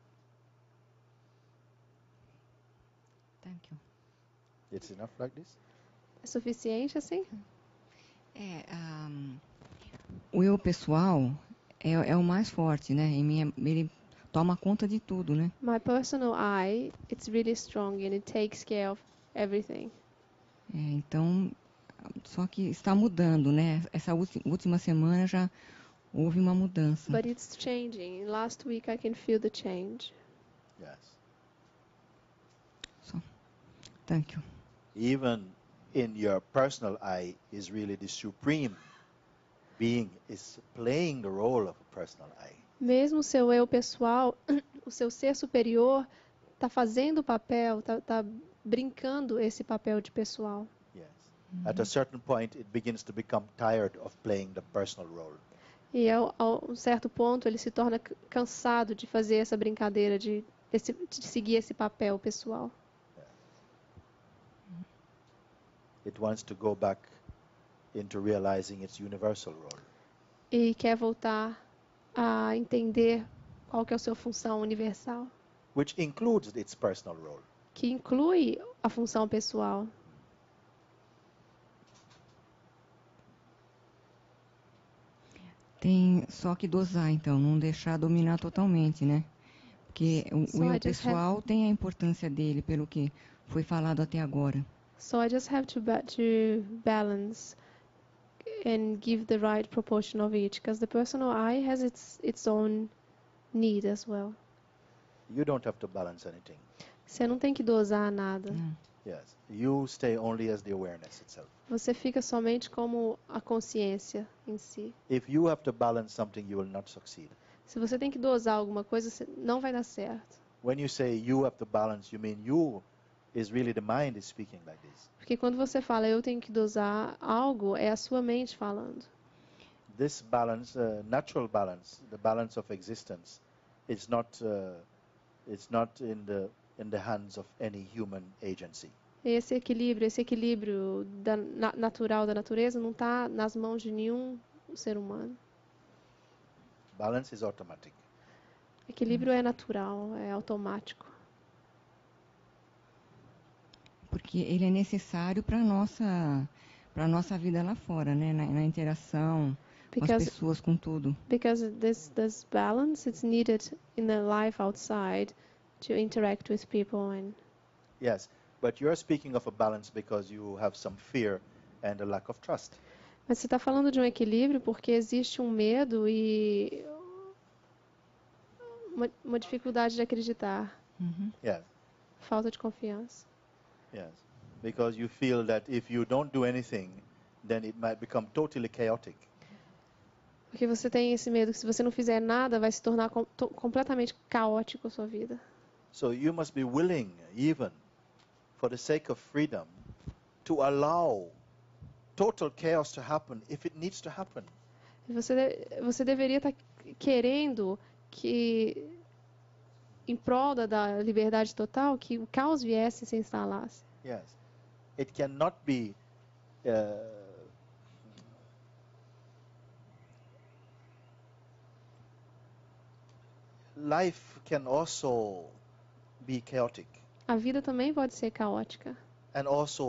S4: Thank you.
S1: It's enough like this?
S2: É suficiente assim?
S4: É, um, o eu pessoal é, é o mais forte, né? Em mim, ele toma conta de tudo, né?
S2: My personal I, it's really strong and it takes care of everything.
S4: É, então, só que está mudando, né? Essa ulti- última semana já houve uma mudança.
S2: But it's changing. Last week I can feel the change.
S1: Yes.
S4: Só. Thank you.
S1: Even in your personal I is really the supreme being is playing the role of a personal I.
S2: Mesmo o seu eu pessoal, o seu ser superior está fazendo o papel, está tá brincando esse papel de pessoal.
S1: Yes. At a certain point, it begins to become tired of playing the personal role.
S2: E a um certo ponto ele se torna c- cansado de fazer essa brincadeira, de, desse, de seguir esse papel pessoal.
S1: It wants to go back into realizing its universal role.
S2: E quer voltar a entender qual que é a sua função universal,
S1: Which includes its personal role.
S2: que inclui a função pessoal.
S4: Tem só que dosar, então, não deixar dominar totalmente, né? Porque o,
S2: So
S4: o
S2: I
S4: eu
S2: just
S4: pessoal tem a importância dele, pelo que foi falado até agora.
S2: So I just have to ba- to balance and give the right proportion of each, because the personal I has its its own need as well.
S1: You don't have to balance anything.
S2: Você não tem que dosar nada.
S4: Hum.
S1: Yes. You stay only as the awareness itself.
S2: Você fica somente como a consciência em si.
S1: If you have to balance something, you will not succeed.
S2: Se você tem que dosar alguma coisa, você- não vai dar certo.
S1: When you say you have to balance, you mean you is really the mind is speaking like this.
S2: Porque quando você fala eu tenho que dosar algo, é a sua mente falando.
S1: This balance, uh, natural balance, the balance of existence, it's not, uh, it's not in the in the hands of any human agency.
S2: Esse equilíbrio, esse equilíbrio da, na- natural da natureza não está nas mãos de nenhum ser humano.
S1: Balance is automatic.
S2: Equilíbrio é natural, é automático.
S4: Porque ele é necessário para a nossa, para nossa vida lá fora, né? Na, na interação com as
S2: Because
S4: pessoas, com tudo.
S2: because this this balance it's needed in the life outside to interact with people and
S1: Yes, but you're speaking of a balance because you have some fear and a lack of trust.
S2: mas você está falando de um equilíbrio porque existe um medo e uma, uma dificuldade de acreditar,
S4: Uhum.
S1: Yes,
S2: falta de confiança.
S1: yes. Because you feel that if you don't do anything, then it might become totally chaotic.
S2: Porque você tem esse medo que se você não fizer nada vai se tornar com, to, completamente caótico a sua vida.
S1: So you must be willing, even for the sake of freedom, to allow total chaos to happen if it needs to happen.
S2: E você de- você deveria estar querendo que em prol da, da liberdade total que o caos viesse e se instalasse.
S1: Yes. It cannot be uh, life can also be chaotic
S2: A vida também pode ser caótica.
S1: and also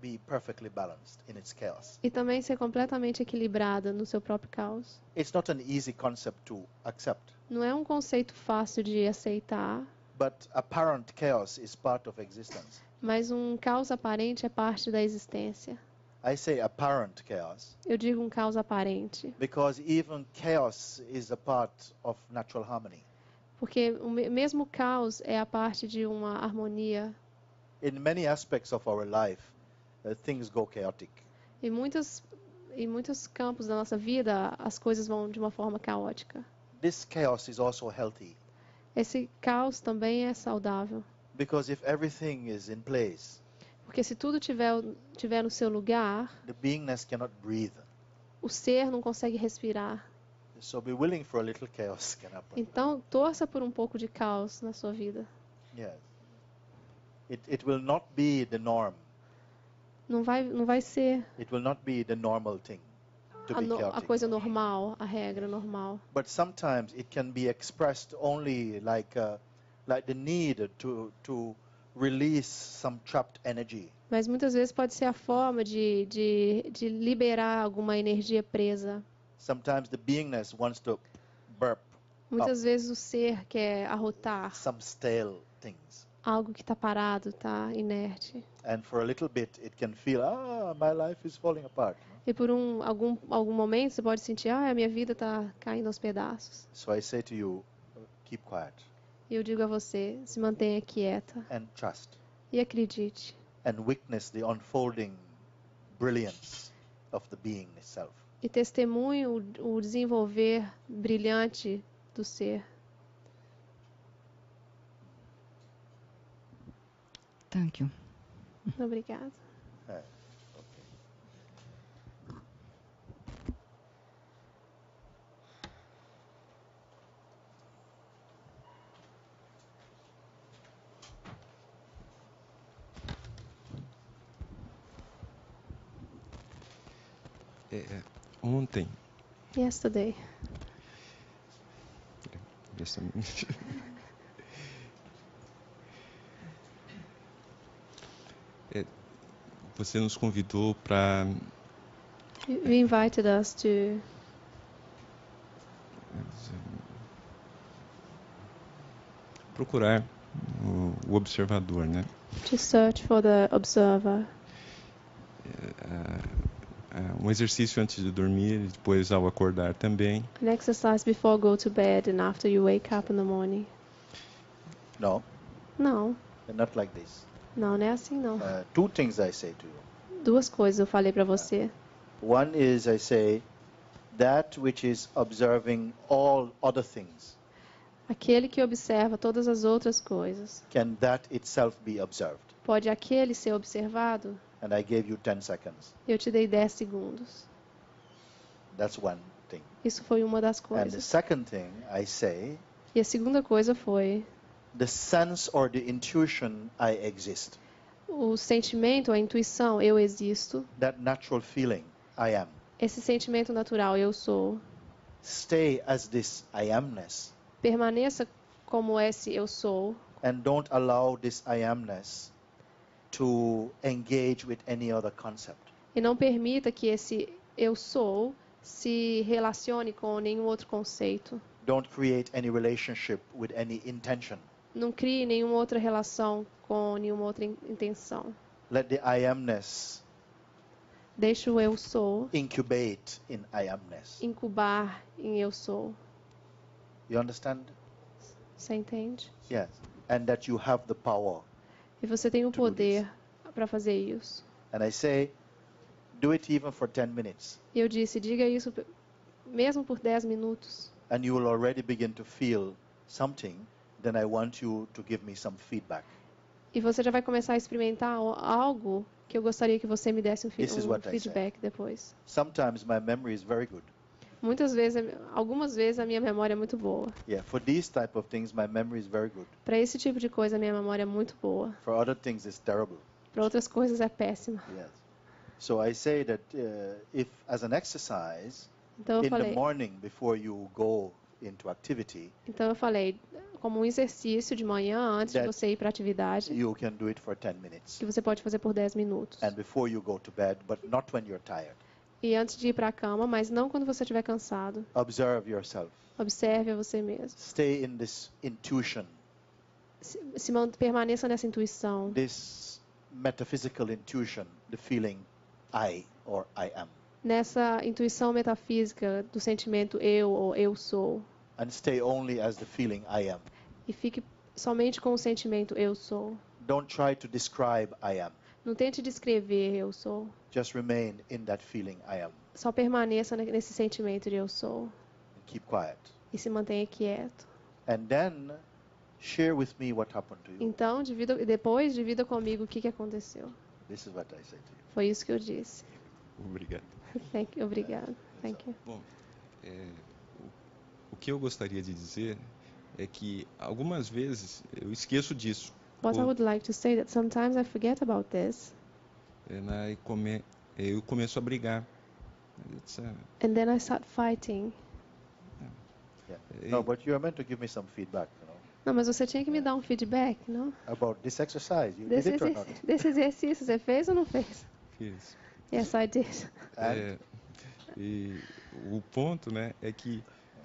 S1: be perfectly balanced in its chaos.
S2: E também ser completamente equilibrada no seu próprio caos.
S1: It's not an easy concept to accept,
S2: Não é um conceito fácil de aceitar,
S1: but apparent chaos is part of existence.
S2: mas um caos aparente é parte da existência.
S1: I say apparent chaos
S2: Eu digo um caos aparente,
S1: because even chaos is a part of natural harmony.
S2: porque o me- mesmo caos é a parte de uma harmonia.
S1: In many aspects of our life, uh, things go chaotic.
S2: Em muitos, em muitos campos da nossa vida, as coisas vão de uma forma caótica.
S1: This chaos is also healthy
S2: Esse caos também é saudável,
S1: because if everything is in place,
S2: porque se tudo tiver, tiver no seu lugar,
S1: the beingness cannot breathe.
S2: o ser não consegue respirar.
S1: So be willing for a little chaos can happen.
S2: Então, torça por um pouco de caos na sua vida.
S1: Yes. It, it will not be the norm.
S2: Não vai, não vai ser
S1: It will not be the normal thing to
S2: a,
S1: be
S2: no- a
S1: chaotic.
S2: coisa normal, a regra normal.
S1: But sometimes it can be expressed only like uh, like the need to to release some trapped energy.
S2: Mas muitas vezes pode ser a forma de, de, de liberar alguma energia presa.
S1: Sometimes the beingness wants to burp
S2: Muitas vezes o ser quer arrotar
S1: some stale things.
S2: algo que está parado, está inerte.
S1: And for a little bit it can feel, ah, my life is falling apart.
S2: E por um, algum, algum momento você pode sentir, ah, a minha vida está caindo aos pedaços.
S1: So I say to you, keep quiet
S2: E eu digo a você, se mantenha quieta
S1: and trust
S2: e acredite.
S1: and witness the unfolding brilliance of the being itself.
S2: E testemunhe o, o desenvolver brilhante do ser.
S4: Thank you.
S2: Obrigada.
S1: Uh,
S5: É, ontem,
S2: Yesterday.
S5: essa- É, você nos convidou para
S2: You you invited us to
S5: procurar o, o observador, né?
S2: to search for the observer.
S5: É, um exercício antes de dormir e depois ao acordar também.
S2: An exercise before go to bed and after you wake up in the morning.
S1: no,
S2: Não,
S1: not like this.
S2: não, não é assim não.
S1: Uh, two things I say to you.
S2: Duas coisas eu falei para você.
S1: One is I say that which is observing all other things,
S2: Aquele que observa todas as outras coisas.
S1: can that itself be observed?
S2: Pode aquele ser observado?
S1: And I gave you ten seconds.
S2: Eu te dei dez segundos.
S1: That's one thing.
S2: Isso foi uma das
S1: And the
S2: coisas.
S1: second thing I say,
S2: E a segunda coisa foi
S1: the sense or the intuition I exist,
S2: o sentimento, a intuição, eu existo.
S1: that natural feeling I am.
S2: Esse sentimento natural, eu sou.
S1: Stay as this I amness
S2: Permaneça como esse eu sou.
S1: and don't allow this I amness to engage with any other concept.
S2: E não permita que esse eu sou se relacione com nenhum outro conceito.
S1: Don't create any relationship with any intention.
S2: Não crie nenhuma outra relação com nenhuma outra in- intenção.
S1: Let the I amness
S2: Deixe o eu sou
S1: incubate in I amness.
S2: incubar em eu sou.
S1: You understand?
S2: Você entende?
S1: Yes. And that you have the power.
S2: E você tem o
S1: To do
S2: poder para fazer isso.
S1: And I say, do it even for ten minutes.
S2: E eu disse, diga isso p- mesmo por dez minutos.
S1: And you will already begin to feel something. Then I want you to give me some feedback.
S2: E você já vai começar a experimentar o- algo que eu gostaria que você me desse um, fi-
S1: This is
S2: um
S1: what I
S2: feedback depois.
S1: Sometimes my memory is very good.
S2: Muitas vezes, a mi- algumas vezes a minha memória é muito boa.
S1: Yeah, for these type of things, my memory is very good.
S2: Para esse tipo de coisa, a minha memória é muito boa.
S1: For other things, it's terrible.
S2: Para outras coisas, é péssima.
S1: Yes. So I say that uh, if, as an exercise,
S2: Então eu
S1: in the
S2: falei,
S1: morning before you go into activity,
S2: então eu falei, como um exercício de manhã antes de
S1: That-
S2: você ir para a atividade,
S1: You can do it for ten minutes.
S2: que você pode fazer por dez minutos.
S1: And before you go to bed, but not when you're tired.
S2: E antes de ir para a cama, mas não quando você estiver cansado.
S1: Observe yourself.
S2: Observe a você mesmo.
S1: Stay in this intuition,
S2: Se, se man- permaneça nessa intuição,
S1: this metaphysical intuition, the feeling I or I am.
S2: nessa intuição metafísica do sentimento eu ou eu sou.
S1: And stay only as the feeling I am.
S2: E fique somente com o sentimento eu sou.
S1: Don't try to describe I am.
S2: Não tente descrever eu sou.
S1: Just remain in that feeling I am.
S2: Só permaneça ne- nesse sentimento de eu sou.
S1: Keep quiet.
S2: E se mantenha quieto.
S1: And then share with me what happened to you.
S2: Então, divida, e depois divida comigo o que, que aconteceu.
S1: This is what I say to you.
S2: Foi isso que eu disse.
S5: Obrigado.
S2: Thank you, obrigado. Thank you.
S5: Bom, é, o, o que eu gostaria de dizer é que algumas vezes eu esqueço disso.
S2: What I
S5: Ou,
S2: would like to say that sometimes I forget about this,
S5: é, na, e come, eu começo a brigar. It's, uh,
S2: and then I start fighting.
S1: Yeah.
S5: Eh,
S1: No, but you are meant to give me some feedback, you know,
S2: Não, mas você tinha que me dar um feedback, não?
S1: about this exercise. You
S2: Desse,
S1: did it or
S2: exer-
S1: not?
S2: desse exercício, você fez ou não fez?
S5: fiz.
S2: Yes, I did.
S1: And
S5: É, e o ponto, né, é que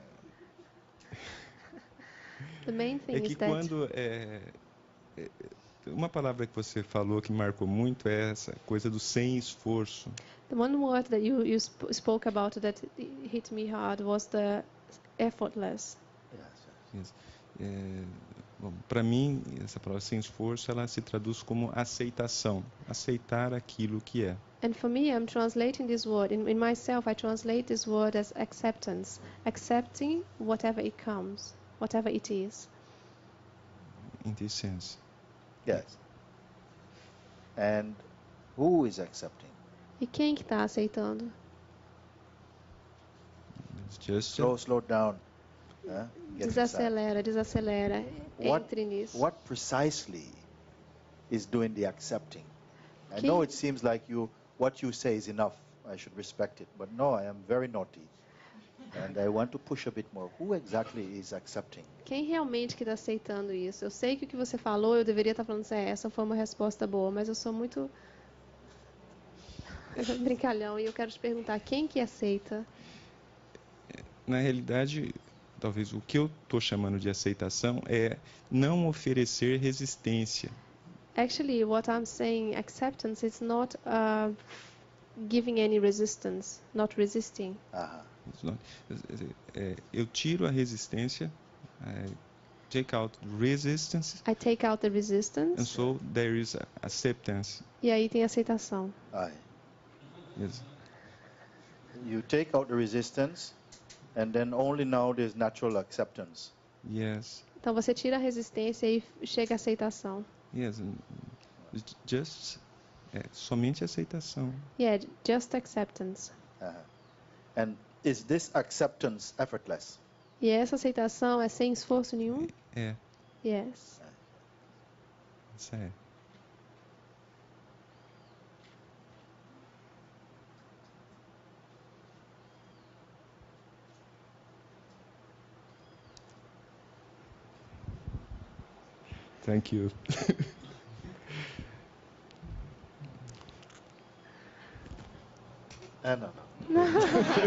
S2: The main thing
S5: é que
S2: is that
S5: quando é, é, uma palavra que você falou que marcou muito é essa coisa do sem esforço.
S2: the one word that you, you sp- spoke about that hit me hard was the effortless.
S1: yes,
S5: Isso. É, para mim, essa palavra sem esforço, ela se traduz como aceitação, aceitar aquilo que é.
S2: And for me, I'm translating this word. In, in myself, I translate this word as acceptance. Accepting whatever it comes, whatever it is.
S5: Em essência.
S1: yes. And who is accepting?
S2: E quem que está aceitando?
S5: It's just
S1: Slow, slow down. Yeah? Get inside.
S2: Desacelera, desacelera.
S1: What,
S2: Entre nisso.
S1: what precisely is doing the accepting? I
S2: Quem-
S1: know it seems like you, what you say is enough. I should respect it. But no, I am very naughty. And I want to push a bit more. Who exactly is accepting?
S2: Quem realmente que está aceitando isso? Eu sei que o que você falou, eu deveria estar falando assim, "É, essa foi uma resposta boa, mas eu sou muito brincalhão e eu quero te perguntar, quem que aceita?
S5: Na realidade, talvez o que eu estou chamando de aceitação é não oferecer resistência.
S2: Actually, what I'm saying, acceptance, is not uh, giving any resistance, not resisting.
S1: Uh-huh.
S5: It's not- é, eu tiro a resistência, I take out resistance,
S2: I take out the
S5: and
S2: resistance,
S5: so there is acceptance.
S2: e aí tem aceitação.
S1: Aye.
S5: Yes.
S1: You take out the resistance, and then only now there's natural acceptance.
S5: Yes.
S2: Então você tira a resistência e chega a aceitação.
S5: Yes. and it's Just é, somente aceitação.
S2: Yeah, just acceptance.
S1: Uh-huh. And is this acceptance effortless?
S2: E essa aceitação é sem esforço nenhum?
S5: É,
S2: Yes.
S5: isso é. Thank you.
S1: Uh, no, no.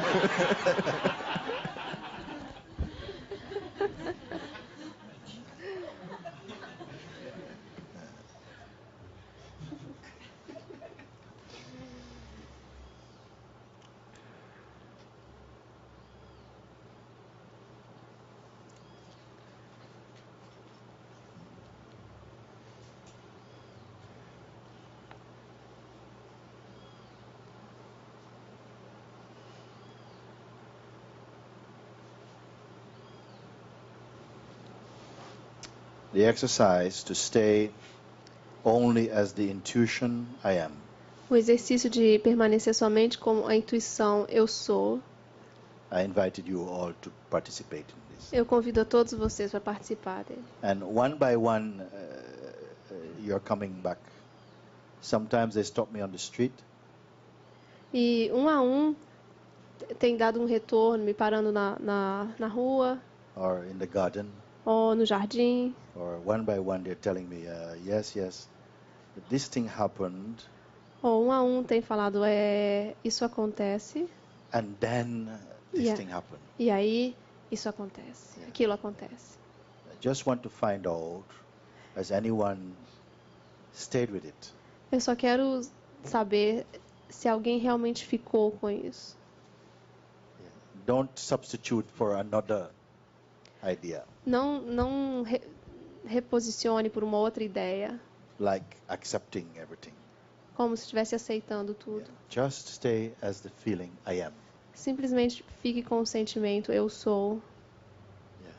S1: The exercise to stay only as the intuition I am.
S2: O exercício de permanecer somente com a intuição eu sou.
S1: I invited you all to participate in this.
S2: Eu convido a todos vocês para participar dele.
S1: And one by one, uh, uh, you're coming back. Sometimes they stop me on the street.
S2: E um a um tem dado um retorno, me parando na, na, na rua
S1: Or in the garden,
S2: ou no jardim,
S1: or one by one they're telling me, uh, yes, yes, this thing happened,
S2: ou um a um tem falado, é, isso acontece,
S1: and then this
S2: Yeah.
S1: thing happened.
S2: e aí isso acontece,
S1: Yeah.
S2: aquilo acontece.
S1: I just want to find out, has anyone stayed with it?
S2: Eu só quero saber se alguém realmente ficou com isso.
S1: Yeah. Don't substitute for another idea,
S2: Não, não re- reposicione por uma outra ideia,
S1: like accepting everything.
S2: como se estivesse aceitando tudo.
S1: Yeah. Just stay as the feeling I am.
S2: Simplesmente fique com o sentimento, eu sou.
S1: Yeah.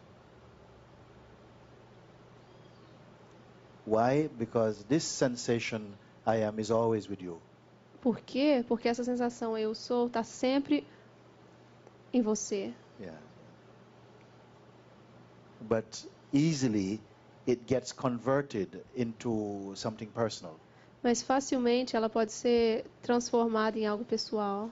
S1: Why? Because this sensation I am is always with you.
S2: Por quê? Porque essa sensação eu sou está sempre em você.
S1: Yeah. But easily it gets converted into something personal.
S2: Mas facilmente ela pode ser transformada em algo pessoal.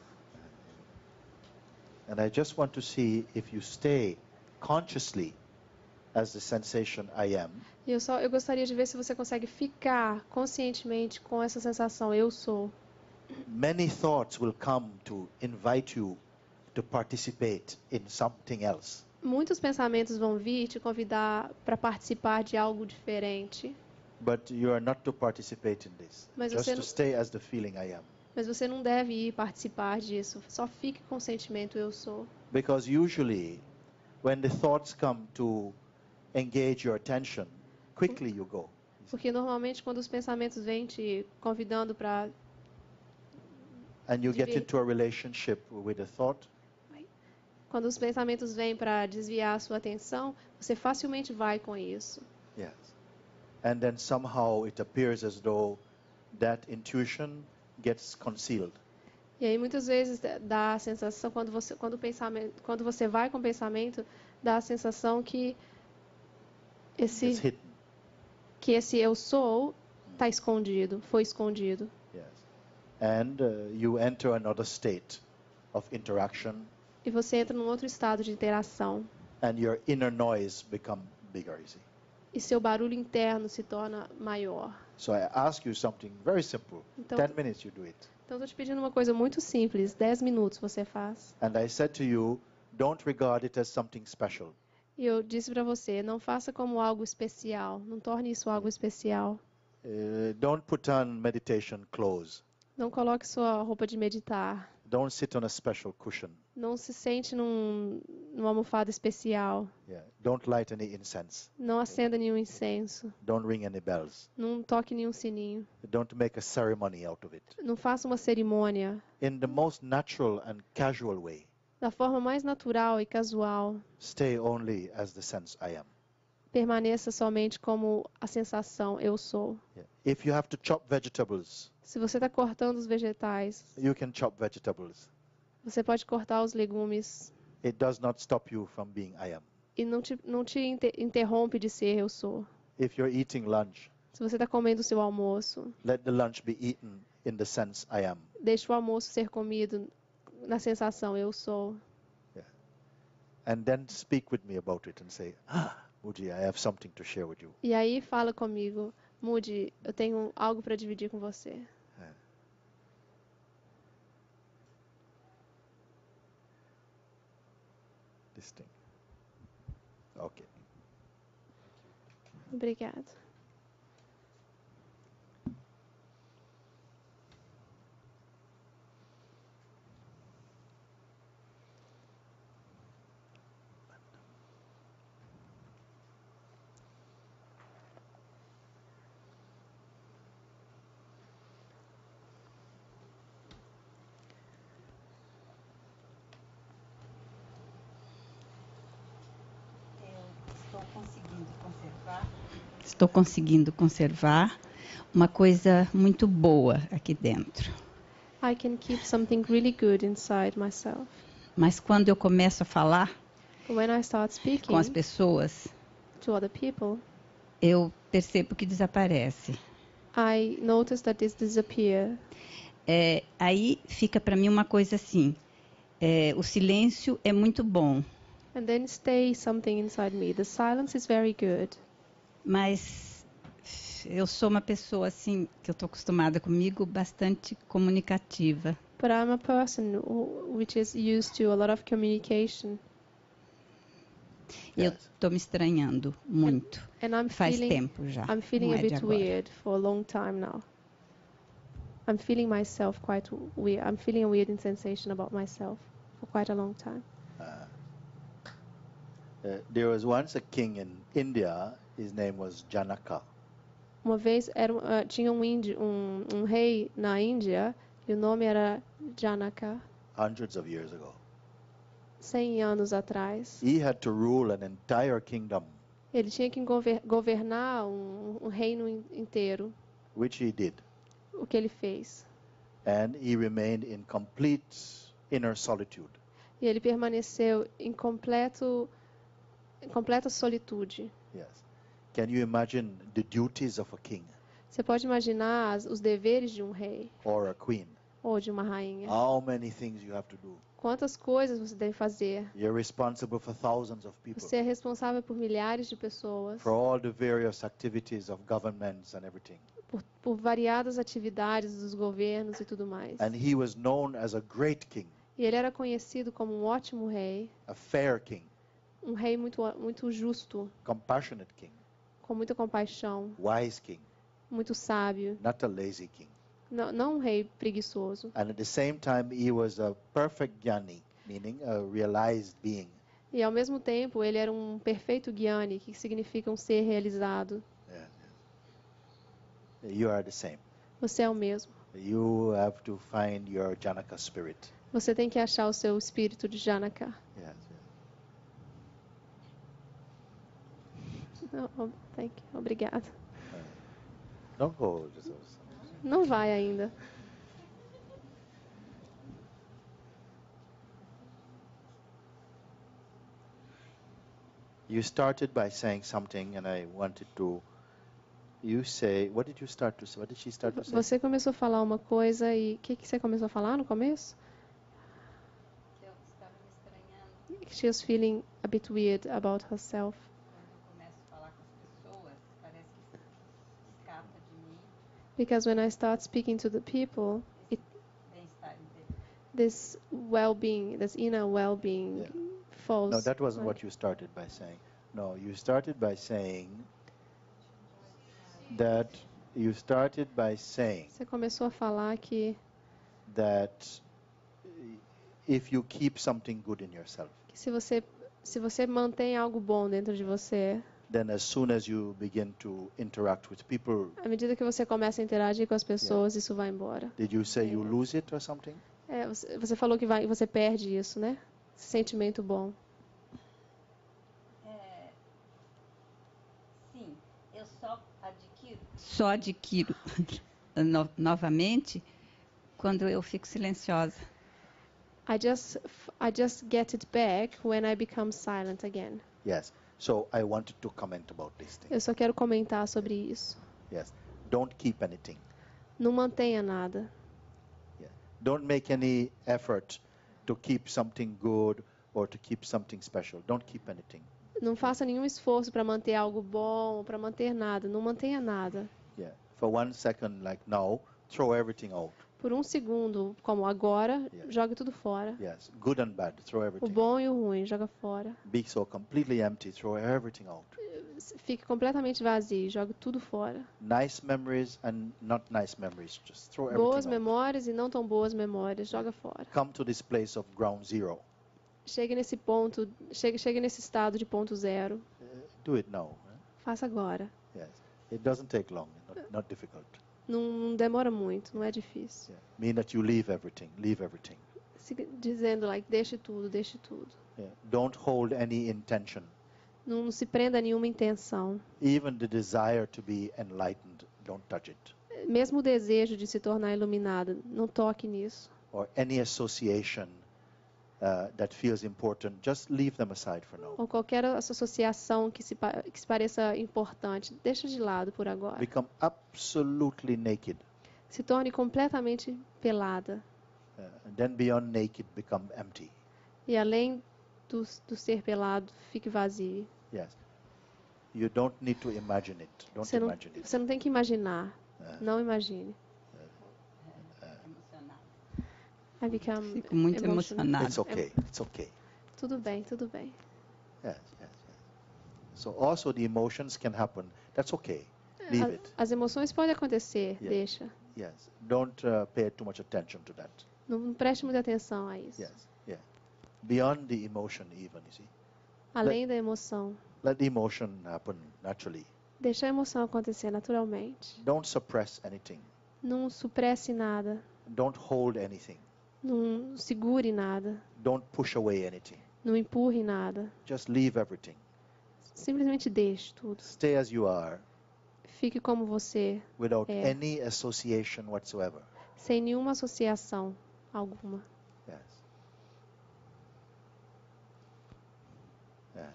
S1: And I just want to see if you stay consciously as the sensation I am,
S2: E eu só eu gostaria de ver se você consegue ficar conscientemente com essa sensação eu sou.
S1: many thoughts will come to invite you to participate in something else.
S2: Muitos pensamentos vão vir te convidar para participar de algo diferente,
S1: But you are not to participate in this.
S2: Mas
S1: Just
S2: você
S1: to
S2: não-
S1: stay as the feeling I am.
S2: mas você não deve ir participar disso. Só fique com o sentimento eu sou.
S1: Because usually, when the thoughts come to engage your attention, quickly you go.
S2: Porque normalmente quando os pensamentos vêm te convidando para
S1: And you get
S2: Devia-
S1: into a relationship with a thought,
S2: quando os pensamentos vêm para desviar a sua atenção, você facilmente vai com isso.
S1: yes. And then somehow it appears as though that intuition gets concealed.
S2: E aí muitas vezes dá a sensação quando você quando o pensamento, quando você vai com o pensamento, dá a sensação que
S1: It's
S2: esse
S1: hidden.
S2: que esse eu sou está escondido, foi escondido.
S1: Yes. And uh, you enter another state of interaction,
S2: E você entra num outro estado de interação
S1: and your inner noise become bigger, you see.
S2: e seu barulho interno se torna maior.
S1: So I ask you something very simple.
S2: Então,
S1: Ten minutes you do it.
S2: então estou te pedindo uma coisa muito simples, dez minutos você faz.
S1: And I said to you, don't regard it as something special.
S2: E eu disse para você, não faça como algo especial, não torne isso algo especial.
S1: Uh, don't put on meditation clothes.
S2: Não coloque sua roupa de meditar.
S1: Don't sit on a special cushion.
S2: Não se sente num, numa almofada especial.
S1: Yeah. Don't light any incense.
S2: Não acenda nenhum incenso.
S1: Don't ring any bells.
S2: Não toque nenhum sininho.
S1: Don't make a ceremony out of it.
S2: Não faça uma cerimônia.
S1: In the most natural and casual way,
S2: Da forma mais natural e casual.
S1: stay only as the sense I am.
S2: Permaneça somente como a sensação eu sou.
S1: Yeah. If you have to chop vegetables,
S2: Se você está cortando os vegetais,
S1: you can chop vegetables.
S2: você pode cortar os legumes
S1: It does not stop you from being I am.
S2: e não te, não te inter- interrompe de ser eu sou.
S1: If you're eating lunch,
S2: Se você está comendo o seu almoço,
S1: let the lunch be eaten in the sense I am.
S2: deixe o almoço ser comido na sensação eu sou.
S1: And then speak with me about it and say, ah, Muji, I have something to share with you.
S2: E aí fala comigo, Mude, eu tenho algo para dividir com você.
S1: This thing. Okay.
S2: Obrigada.
S6: Estou conseguindo conservar. Estou conseguindo conservar uma coisa muito boa aqui dentro.
S2: I can keep something really good inside myself.
S6: Mas quando eu começo a falar
S2: But when I start
S6: com
S2: speaking
S6: as pessoas,
S2: to other people,
S6: eu percebo que desaparece.
S2: I notice that this disappear.
S6: É, aí fica para mim uma coisa assim: é, o silêncio é muito bom,
S2: And then stays something inside me. The silence is very good.
S6: Mas eu sou uma pessoa assim, que eu estou acostumada comigo, bastante comunicativa.
S2: But I'm a person who, which is used to a lot of communication.
S6: E eu
S1: Yes.
S6: estou me estranhando muito.
S2: And I'm
S6: Faz
S2: feeling,
S6: tempo já.
S2: I'm feeling
S6: não
S2: a
S6: é de
S2: bit
S6: agora.
S2: weird for a long time now. I'm feeling myself quite weird. I'm feeling a weird sensation about myself for quite a long time.
S1: Uh, uh, there was once a king in India. His name was Janaka.
S2: Uma vez era, um- uh, tinha um, índio, um, um rei na Índia e o nome era Janaka,
S1: Hundreds of years ago.
S2: cem anos atrás.
S1: He had to rule an entire kingdom,
S2: Ele tinha que gover- governar um, um reino in- inteiro.
S1: which he did.
S2: O que ele fez?
S1: And he remained in complete inner solitude.
S2: E ele permaneceu em completo, em completa solitude.
S1: Yes. Can you imagine the duties of a king
S2: Você pode imaginar as- os deveres de um rei
S1: or a queen?
S2: ou de uma rainha.
S1: How many things you have to do?
S2: Quantas coisas você deve fazer?
S1: You're responsible for thousands of people,
S2: Você é responsável por milhares de pessoas,
S1: for all the various activities of governments and everything.
S2: por, por variadas atividades dos governos e tudo mais.
S1: And he was known as a great king,
S2: E ele era conhecido como um ótimo rei,
S1: a fair king,
S2: um rei muito, muito justo,
S1: compassionate king,
S2: com muita compaixão,
S1: wise king,
S2: muito sábio,
S1: not a lazy king.
S2: não, não um rei preguiçoso.
S1: And at the same time, he was a perfect jnani, meaning a realized being.
S2: E ao mesmo tempo, ele era um perfeito Gyani, que significa um ser realizado.
S1: Yes, yes. You are the same.
S2: Você é o mesmo.
S1: You have to find your Janaka spirit.
S2: Você tem que achar o seu espírito de Janaka.
S1: Yes, yes.
S2: Não, ob- thank you. Obrigada.
S1: Don't go. Just,
S2: Não vai ainda.
S1: you started by saying something, and I wanted to. You say, what did you start to say? What did she start to say?
S2: Você começou a falar uma coisa e o que, que você começou a falar no começo?
S6: Eu estava me estranhando
S2: She was feeling a bit weird about herself.
S6: quando eu começo a falar com as pessoas, parece que escapa de mim
S2: Because when I start speaking to the people, it,
S6: bem-estar interior.
S2: this well-being, this inner well-being
S1: Yeah.
S2: falls.
S1: No, that wasn't
S2: like-
S1: what you started by saying. No, you started by saying that you started by saying
S2: Você começou a falar que,
S1: that if you keep something good in yourself,
S2: que se você se você mantém algo bom dentro de você,
S1: then as soon as you begin to interact with people,
S2: à medida que você começa a interagir com as pessoas, isso vai embora.
S1: did you say you lose it or something?
S2: É, você, você falou que vai, você perde isso, né? Esse sentimento bom.
S6: É, sim, eu só adquiro. Só adquiro no- novamente quando eu fico silenciosa.
S2: I just I just get it back when I become silent again.
S1: Yes. So I wanted to comment about this thing.
S2: Eu só quero comentar sobre isso.
S1: Yes. Don't keep anything.
S2: Não mantenha nada.
S1: Yeah. Don't make any effort to keep something good or to keep something special. Don't keep anything.
S2: Não faça nenhum esforço para manter algo bom, para manter nada. Não mantenha nada.
S1: Yeah. For one second, like now, throw everything out.
S2: Por um segundo, como agora,
S1: Yeah.
S2: jogue tudo fora.
S1: Yes. Good and bad, throw
S2: O
S1: everything
S2: bom
S1: out.
S2: e o ruim, joga fora.
S1: Be so completely empty, throw everything out.
S2: Fique completamente vazio, jogue tudo fora.
S1: Nice memories and not nice memories, just throw
S2: Boas
S1: everything out.
S2: memórias e não tão boas memórias, joga fora.
S1: Come to this place of ground zero.
S2: Chegue nesse ponto, chegue, chegue nesse estado de ponto zero.
S1: Uh, do it now. eh?
S2: Faça agora.
S1: Yes. It doesn't take long, not, not difficult.
S2: Não, não demora muito, não é difícil.
S1: Yeah. Mean that you leave everything, leave everything.
S2: Siga dizendo, like, deixe tudo, deixe tudo.
S1: Yeah. Don't hold any intention.
S2: Não, não se prenda a nenhuma intenção.
S1: Even the desire to be enlightened, don't touch it.
S2: Mesmo o desejo de se tornar iluminada, não toque nisso.
S1: Or any association uh, that feels important, just leave them aside for now.
S2: Ou qualquer associação que se, pa- que se pareça importante, deixa de lado por agora.
S1: Become absolutely naked.
S2: Se torne completamente pelada.
S1: Uh, and then beyond naked, become empty.
S2: E além do, do ser pelado fique vazio.
S1: Yes. You don't need to imagine it. Don't
S2: Você não,
S1: imagine it.
S2: você não tem que imaginar.
S1: É.
S2: Não imagine. I become
S6: Fico muito
S2: emotional.
S6: emocionada.
S1: It's okay. It's okay.
S2: Tudo bem, tudo bem.
S1: Yes, yes, yes. So also the emotions can happen. That's okay. Leave
S2: A-
S1: it.
S2: As emoções podem acontecer,
S1: Yeah.
S2: deixa.
S1: Yes. Don't uh, pay too much attention to that.
S2: Não preste muita atenção a isso.
S1: Yes. Yeah. Beyond the emotion even, you see.
S2: Além da emoção.
S1: Let the emotion happen naturally.
S2: Deixa a emoção acontecer naturalmente.
S1: Don't suppress anything.
S2: Não supresse nada.
S1: Don't hold anything.
S2: Não segure nada.
S1: Don't push away anything.
S2: Não empurre nada.
S1: Just leave everything.
S2: Simplesmente deixe tudo.
S1: Stay as you are
S2: Fique como você,
S1: without
S2: É.
S1: any association whatsoever.
S2: sem nenhuma associação alguma.
S1: Yes. Yeah.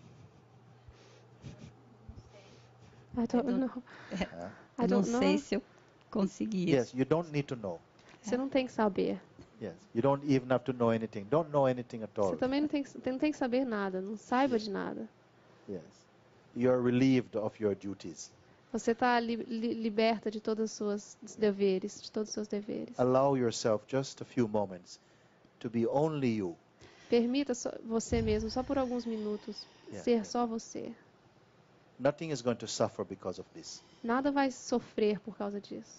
S2: I don't
S6: don't-
S2: know.
S1: Huh?
S2: I
S6: Eu não
S2: don't know.
S6: sei se eu conseguia.
S1: Yes, you don't need to know.
S2: Você não tem que saber.
S1: Yes, you don't even have to know anything. Don't know anything at all.
S2: Você também não tem que, não tem que saber nada. Não saiba de nada.
S1: Yes, you are relieved of your duties.
S2: Você está li, li, liberta de todos os seus deveres, de todos os seus deveres.
S1: Allow yourself just a few moments to be only you.
S2: Permita só- você mesmo, só por alguns minutos,
S1: Yeah.
S2: ser só você.
S1: Nothing is going to suffer because of this.
S2: Nada vai sofrer por causa disso.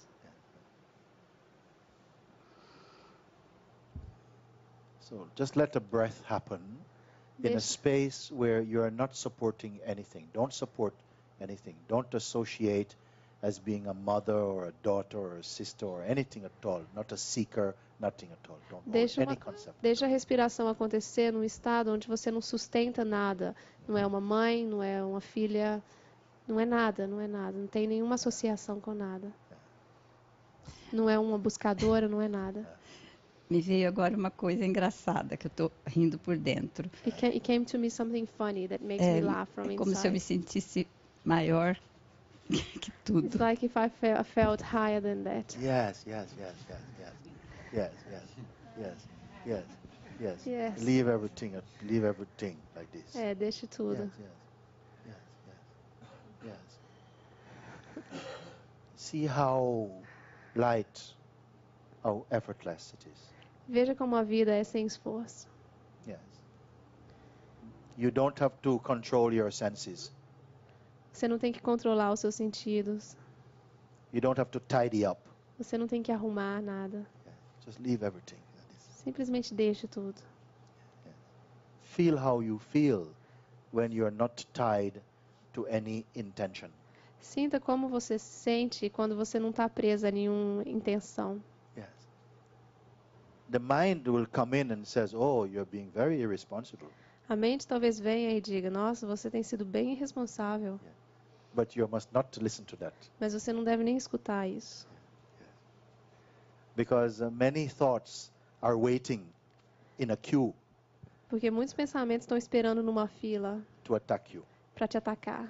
S1: So just let the breath happen in a
S2: Deixa-
S1: space where you are not supporting anything. Don't support anything. Don't associate as being a mother or a daughter or a sister or anything at all. Not a seeker, nothing at all. Don't hold
S2: Deixa,
S1: any
S2: uma,
S1: concept.
S2: deixa a respiração acontecer num estado onde você não sustenta nada. Não é uma mãe, não é uma filha, não é nada, não é nada. Não tem nenhuma associação com nada. Não é uma buscadora, não é nada.
S6: Me veio agora uma coisa engraçada que eu estou rindo por dentro.
S2: It came, it came to me something funny that makes
S6: É,
S2: me laugh from
S6: é como se eu me
S2: inside.
S6: sentisse maior que tudo.
S2: It's like if I fe- I felt higher than that.
S1: Yes, yes, yes, yes, yes. Yes, yes, yes, yes, yes.
S2: Yes.
S1: Leave everything, leave everything like this.
S2: É, deixe tudo.
S1: Yes, yes, yes, yes, yes. See how light, how effortless it is.
S2: Veja como a vida é sem esforço.
S1: Yes. You don't have to control your senses.
S2: Você não tem que controlar os seus sentidos.
S1: You don't have to tidy up.
S2: Você não tem que arrumar nada.
S1: Yeah. Just leave everything like this.
S2: Simplesmente deixe tudo.
S1: Feel how you feel when you're not tied to any intention.
S2: Sinta como você se sente quando você não está presa a nenhuma intenção.
S1: Yes. The mind will come in and says, "Oh, you're being very irresponsible."
S2: A mente talvez venha e diga, nossa, você tem sido bem irresponsável.
S1: But you must not listen to that
S2: Mas você não deve nem escutar isso.
S1: because uh, many thoughts are waiting in a queue
S2: Porque muitos pensamentos estão esperando numa fila
S1: to attack you.
S2: para te atacar.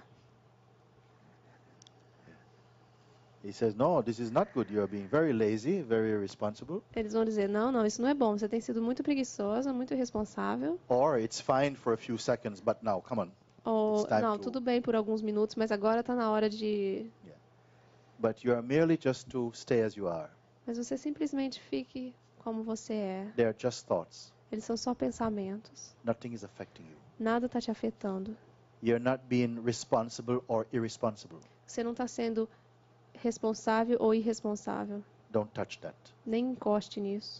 S1: He says, "No, this is not good. You are being very lazy, very irresponsible."
S2: Eles vão dizer, não, não, isso não é bom. Você tem sido muito preguiçosa, muito irresponsável.
S1: Or it's fine for a few seconds, but now, come on.
S2: Ou,
S1: It's time
S2: não,
S1: to-
S2: tudo bem por alguns minutos, mas agora está na hora de...
S1: But you are merely just to stay as you are.
S2: Mas você simplesmente fique como você é.
S1: They are just thoughts.
S2: Eles são só pensamentos.
S1: Nothing is affecting you.
S2: Nada está te afetando.
S1: You're not being responsible or irresponsible.
S2: Você não está sendo responsável ou irresponsável.
S1: Don't touch that.
S2: Nem encoste nisso.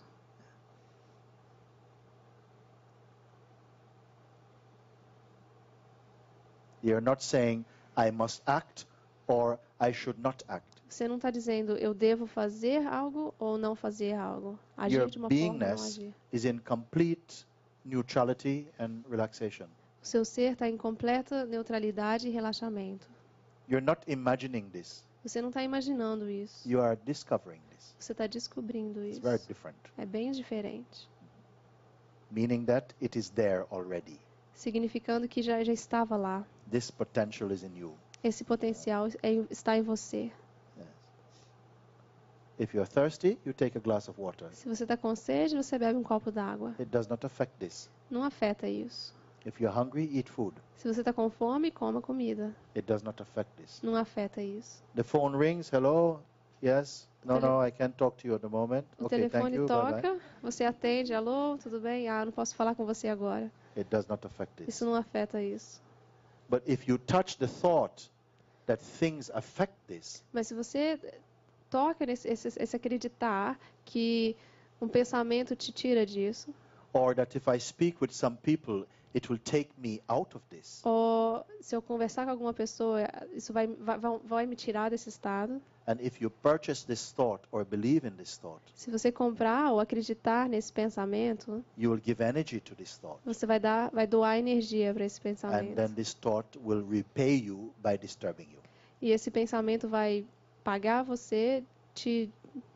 S1: You're not saying, "I must act" or "I should not act."
S2: Você não está dizendo eu devo fazer algo ou não fazer algo. Agir
S1: Your
S2: de uma forma ou não
S1: beingness
S2: agir.
S1: is in complete neutrality and relaxation.
S2: O seu ser está em completa neutralidade e relaxamento.
S1: You're not imagining this.
S2: Você não está imaginando isso.
S1: You are discovering this.
S2: Você está descobrindo
S1: It's
S2: isso.
S1: very different.
S2: É bem diferente.
S1: Meaning that it is there already.
S2: Significando que já, já estava lá.
S1: This potential is in you.
S2: Esse potencial é, está em você.
S1: Yes. If you're thirsty, you take a glass of water.
S2: Se você está com sede, você bebe um copo d'água.
S1: It does not affect this.
S2: Não afeta isso.
S1: If you're hungry, eat food.
S2: Se você está com fome, coma comida.
S1: It does not affect this.
S2: Não afeta isso.
S1: The phone rings. Hello? Yes? No,
S2: Tele-
S1: no, I can't talk to you at the moment.
S2: O
S1: Okay, thank
S2: telefone
S1: you. Bye-bye.
S2: toca, você atende, alô, tudo bem? Ah, não posso falar com você agora.
S1: It does not affect this.
S2: Isso não afeta isso.
S1: But if you touch the thought that things affect this,
S2: Mas se você toca nesse esse, esse acreditar que um pensamento te tira disso,
S1: or that if I speak with some people, it will take me out of this,
S2: ou se eu conversar com alguma pessoa, isso vai, vai, vai me tirar desse estado.
S1: and if you purchase this thought or believe in this thought,
S2: Se você comprar ou acreditar nesse pensamento,
S1: you will give energy to this thought.
S2: você vai dar, vai doar energia para esse
S1: And then
S2: pensamento.
S1: this thought will repay you by disturbing you.
S2: E esse pensamento vai pagar você te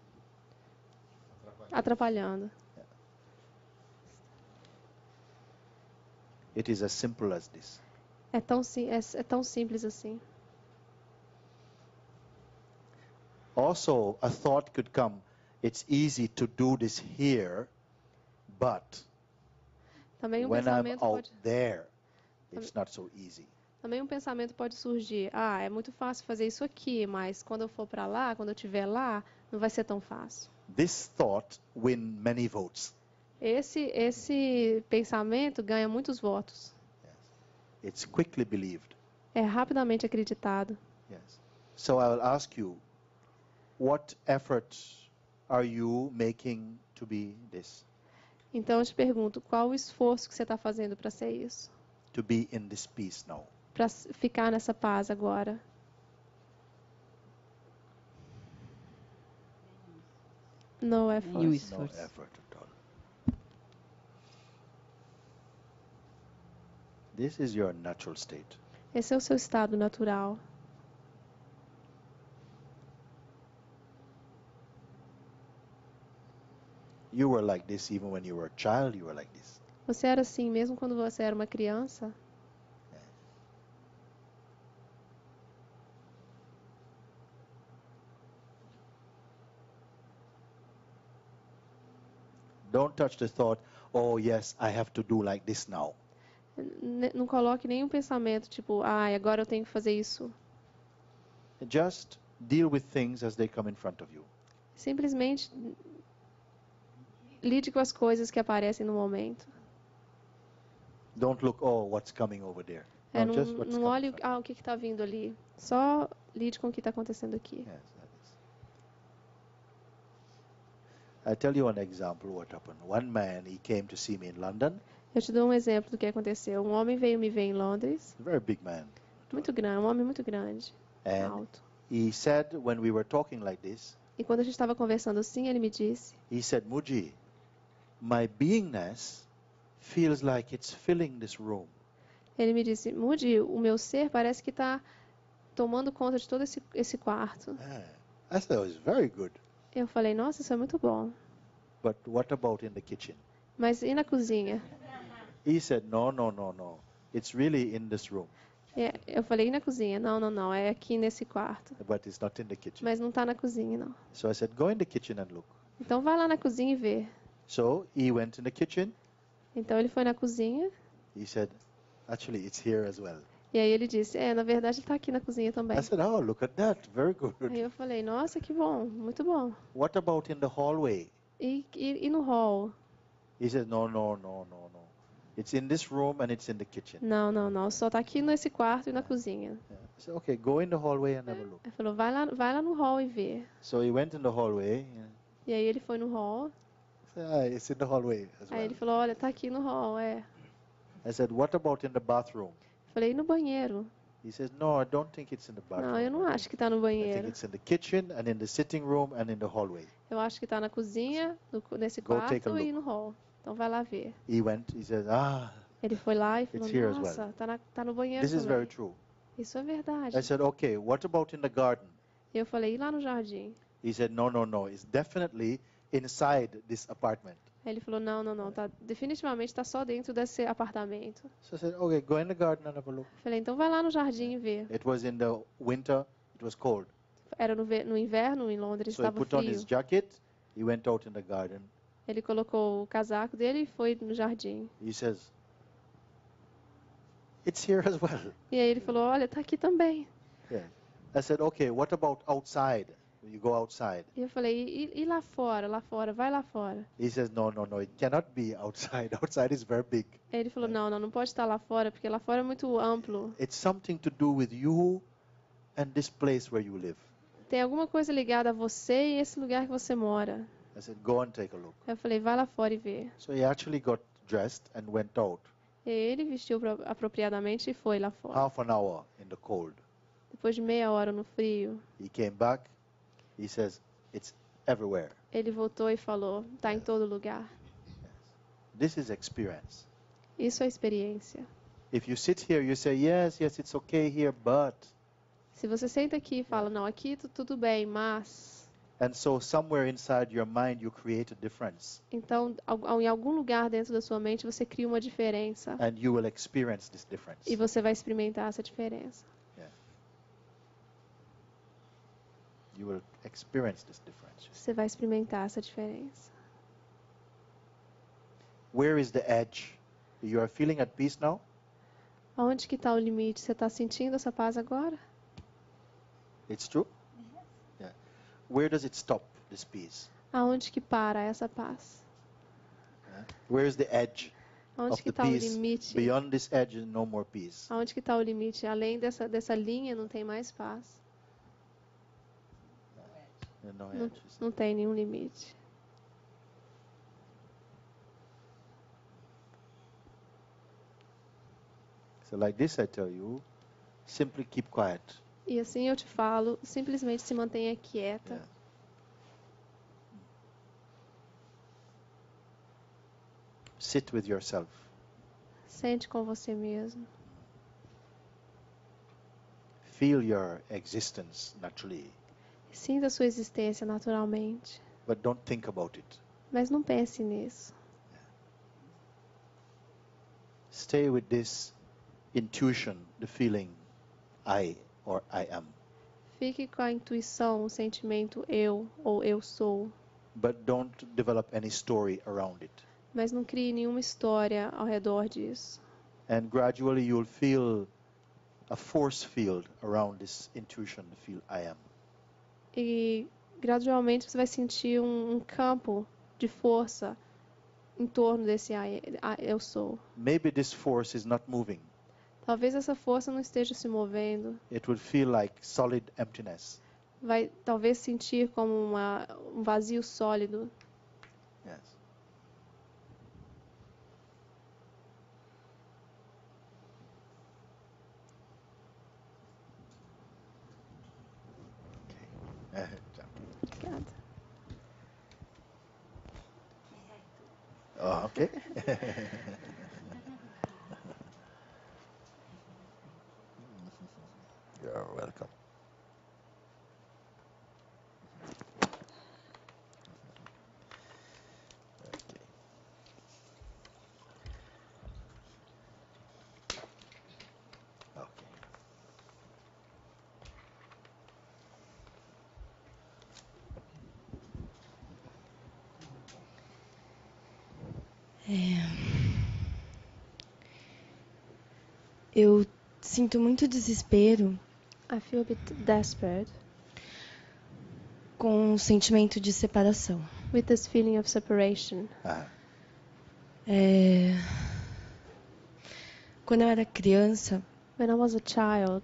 S2: atrapalhando.
S1: It is as simple as this.
S2: É tão, sim- é, é tão simples assim.
S1: Also, a thought could come, it's easy to do this here, but
S2: Também um
S1: when I'm
S2: pensamento
S1: out
S2: pode,
S1: there, it's not so easy.
S2: também um pensamento pode surgir. Ah, é muito fácil fazer isso aqui, mas quando eu for para lá, quando eu estiver lá, não vai ser tão fácil.
S1: This thought win many votes.
S2: Esse esse pensamento ganha muitos votos.
S1: It's quickly believed.
S2: É rapidamente acreditado.
S1: Yes. So I will ask you, what effort are you making to be this?
S2: Então eu te pergunto, qual o esforço que você está fazendo para ser isso?
S1: To be in this peace now.
S2: Para ficar nessa paz agora? No effort.
S6: Nenhum
S1: No
S6: esforço.
S1: effort at all. This is your natural state.
S2: Esse é o seu estado natural.
S1: You were like this even when you were a child, you were like this.
S2: Você era assim mesmo quando você era uma criança?
S1: Don't touch the thought, oh yes, I have to do like this now.
S2: N- Não coloque nenhum pensamento tipo, ah, agora eu tenho que fazer isso.
S1: Just deal with things as they come in front of you.
S2: Simplesmente lide com as coisas que aparecem no momento.
S1: Don't look, oh, what's coming over there.
S2: É,
S1: No,
S2: não
S1: just what's
S2: não
S1: coming
S2: olhe
S1: in front.
S2: ah, o que está vindo ali. Só lide com o que está acontecendo aqui.
S1: Yes, that is. I tell you an example what happened. One man, he came to see me in London,
S2: Eu te dou um exemplo do que aconteceu. Um homem veio me ver em Londres,
S1: a very big man.
S2: muito grande, um homem muito grande,
S1: And
S2: alto.
S1: he said, when we were talking like this,
S2: E quando a gente estava conversando assim, ele me disse:
S1: he said, Muji, my beingness feels like it's filling this room.
S2: ele me disse, Moody, o meu ser parece que está tomando conta de todo esse esse quarto.
S1: Ah, I thought it was very good.
S2: Eu falei, nossa, isso é muito bom.
S1: But what about in the kitchen?
S2: Mas e na cozinha?
S1: He said, no, no, no, no. It's really in this room,
S2: É, eu falei, e na cozinha? Não, não, não, é aqui nesse quarto.
S1: but it's not in the kitchen.
S2: Mas não está na cozinha, não.
S1: So I said, go in the kitchen and look.
S2: Então vai lá na cozinha e vê.
S1: So he went in the kitchen.
S2: Então ele foi na cozinha
S1: He said, actually, it's here as well.
S2: e aí ele disse, é, na verdade ele está aqui na cozinha também.
S1: I said, oh, look at that. Very good.
S2: Aí eu falei, nossa, que bom, muito bom.
S1: What about in the hallway?
S2: E, e, e no hall?
S1: He said, no, no, no, no, no. It's in this room and it's in the kitchen.
S2: Não, não, não, só está aqui nesse quarto e na cozinha.
S1: Yeah. I said, okay, go in the hallway and have a look.
S2: Ele falou, vai lá, vai lá no hall e vê.
S1: So he went in the hallway. Yeah.
S2: E aí ele foi no hall.
S1: I said, ah, it's in the hallway as
S2: Aí
S1: well.
S2: ele falou, olha, tá aqui no hall, é.
S1: I said, what about in the bathroom?
S2: Falei, e no banheiro?
S1: He says, no, I don't think it's in the bathroom.
S2: Não, eu não acho que tá no
S1: I think
S2: banheiro.
S1: it's in the kitchen and in the sitting room and in the hallway.
S2: Eu acho que tá na cozinha, no, nesse
S1: Go take a
S2: quarto e
S1: look.
S2: no hall. Então vai lá ver.
S1: He went, he says, ah,
S2: Ele foi lá e falou,
S1: It's here as well.
S2: nossa, tá, na, tá no banheiro
S1: this is
S2: também.
S1: very true.
S2: Isso é verdade.
S1: I said, okay, what about in the garden?
S2: E eu falei, e lá no jardim?
S1: He said, no, no, no, it's definitely inside this apartment.
S2: Aí ele falou, não, não, não, tá, definitivamente tá só dentro desse apartamento.
S1: So I said, okay, go in the garden and have a look.
S2: Eu falei, então vai lá no jardim e vê.
S1: It was in the winter, it was cold.
S2: Era no, ve- no inverno, em Londres,
S1: So he
S2: estava
S1: put on
S2: frio.
S1: his jacket, he went out in the garden.
S2: Ele colocou o casaco dele e foi no jardim.
S1: He says, it's here as well.
S2: E aí ele falou, olha, tá aqui também.
S1: Yeah. I said, okay, what about outside? You go outside.
S2: E eu falei, e, e lá fora, lá fora, vai lá fora.
S1: He says, no, no, no, it cannot be outside. Outside is very big.
S2: Aí ele falou, não, não, não pode estar lá fora, porque lá fora é muito amplo.
S1: It's something to do with you and this place where you live.
S2: Tem alguma coisa ligada a você e esse lugar que você mora.
S1: I said, go and take a look.
S2: Aí eu falei, vai lá fora e vê.
S1: So he actually got dressed and went out.
S2: E ele vestiu pro- apropriadamente e foi lá fora.
S1: Half an hour in the cold.
S2: Depois de meia hora no frio,
S1: He came back. He says, it's everywhere.
S2: ele voltou e falou, tá em todo lugar.
S1: This is experience.
S2: Isso é experiência.
S1: If you sit here, you say, yes, yes, it's okay here, but...
S2: Se você senta aqui e fala, não, aqui tu- tudo bem, mas...
S1: And so somewhere inside your mind, you create a difference.
S2: Então, al- em algum lugar dentro da sua mente, você cria uma diferença.
S1: And you will experience this difference.
S2: E você vai experimentar essa diferença.
S1: You will experience this difference.
S2: Você vai experimentar essa diferença.
S1: Where is the edge? You are feeling at peace now?
S2: Aonde que está o limite? Você está sentindo essa paz agora?
S1: It's true? Yeah. Where does it stop, this peace?
S2: Aonde que para essa paz?
S1: Yeah. Where is the edge
S2: Aonde
S1: of
S2: que
S1: the
S2: está o
S1: peace?
S2: limite?
S1: Beyond this edge, no more peace.
S2: Aonde que está o limite? Além dessa, dessa linha, não tem mais paz.
S1: Yeah, no
S2: Não,
S1: edges.
S2: não tem nenhum limite.
S1: So like this, I tell you, simply keep quiet.
S2: E assim eu te falo, simplesmente se mantenha quieta.
S1: Yeah. Sit with yourself.
S2: Sente com você mesmo.
S1: Feel your existence naturally,
S2: Sinta a sua existência naturalmente.
S1: but don't think about it.
S2: Mas não pense nisso.
S1: Stay with this intuition, the feeling, I or I am.
S2: Fique com a intuição, o sentimento eu ou eu sou.
S1: But don't develop any story around it.
S2: Mas não crie nenhuma história ao redor disso.
S1: And gradually you'll feel a force field around this intuition, the feel I am.
S2: E gradualmente você vai sentir um, um campo de força em torno desse I- I- eu sou.
S1: Maybe this force is not moving.
S2: Talvez essa força não esteja se movendo.
S1: It would feel like solid emptiness.
S2: Vai talvez sentir como uma, um vazio sólido.
S1: Yes. Okay.
S2: Obrigada.
S1: Oh, okay. You're welcome. Okay. Okay.
S7: Eu sinto muito desespero
S2: I feel a bit desperate
S7: com o sentimento de separação.
S2: with this feeling of separation.
S1: Ah,
S7: É... Quando eu era criança,
S2: When I was a child,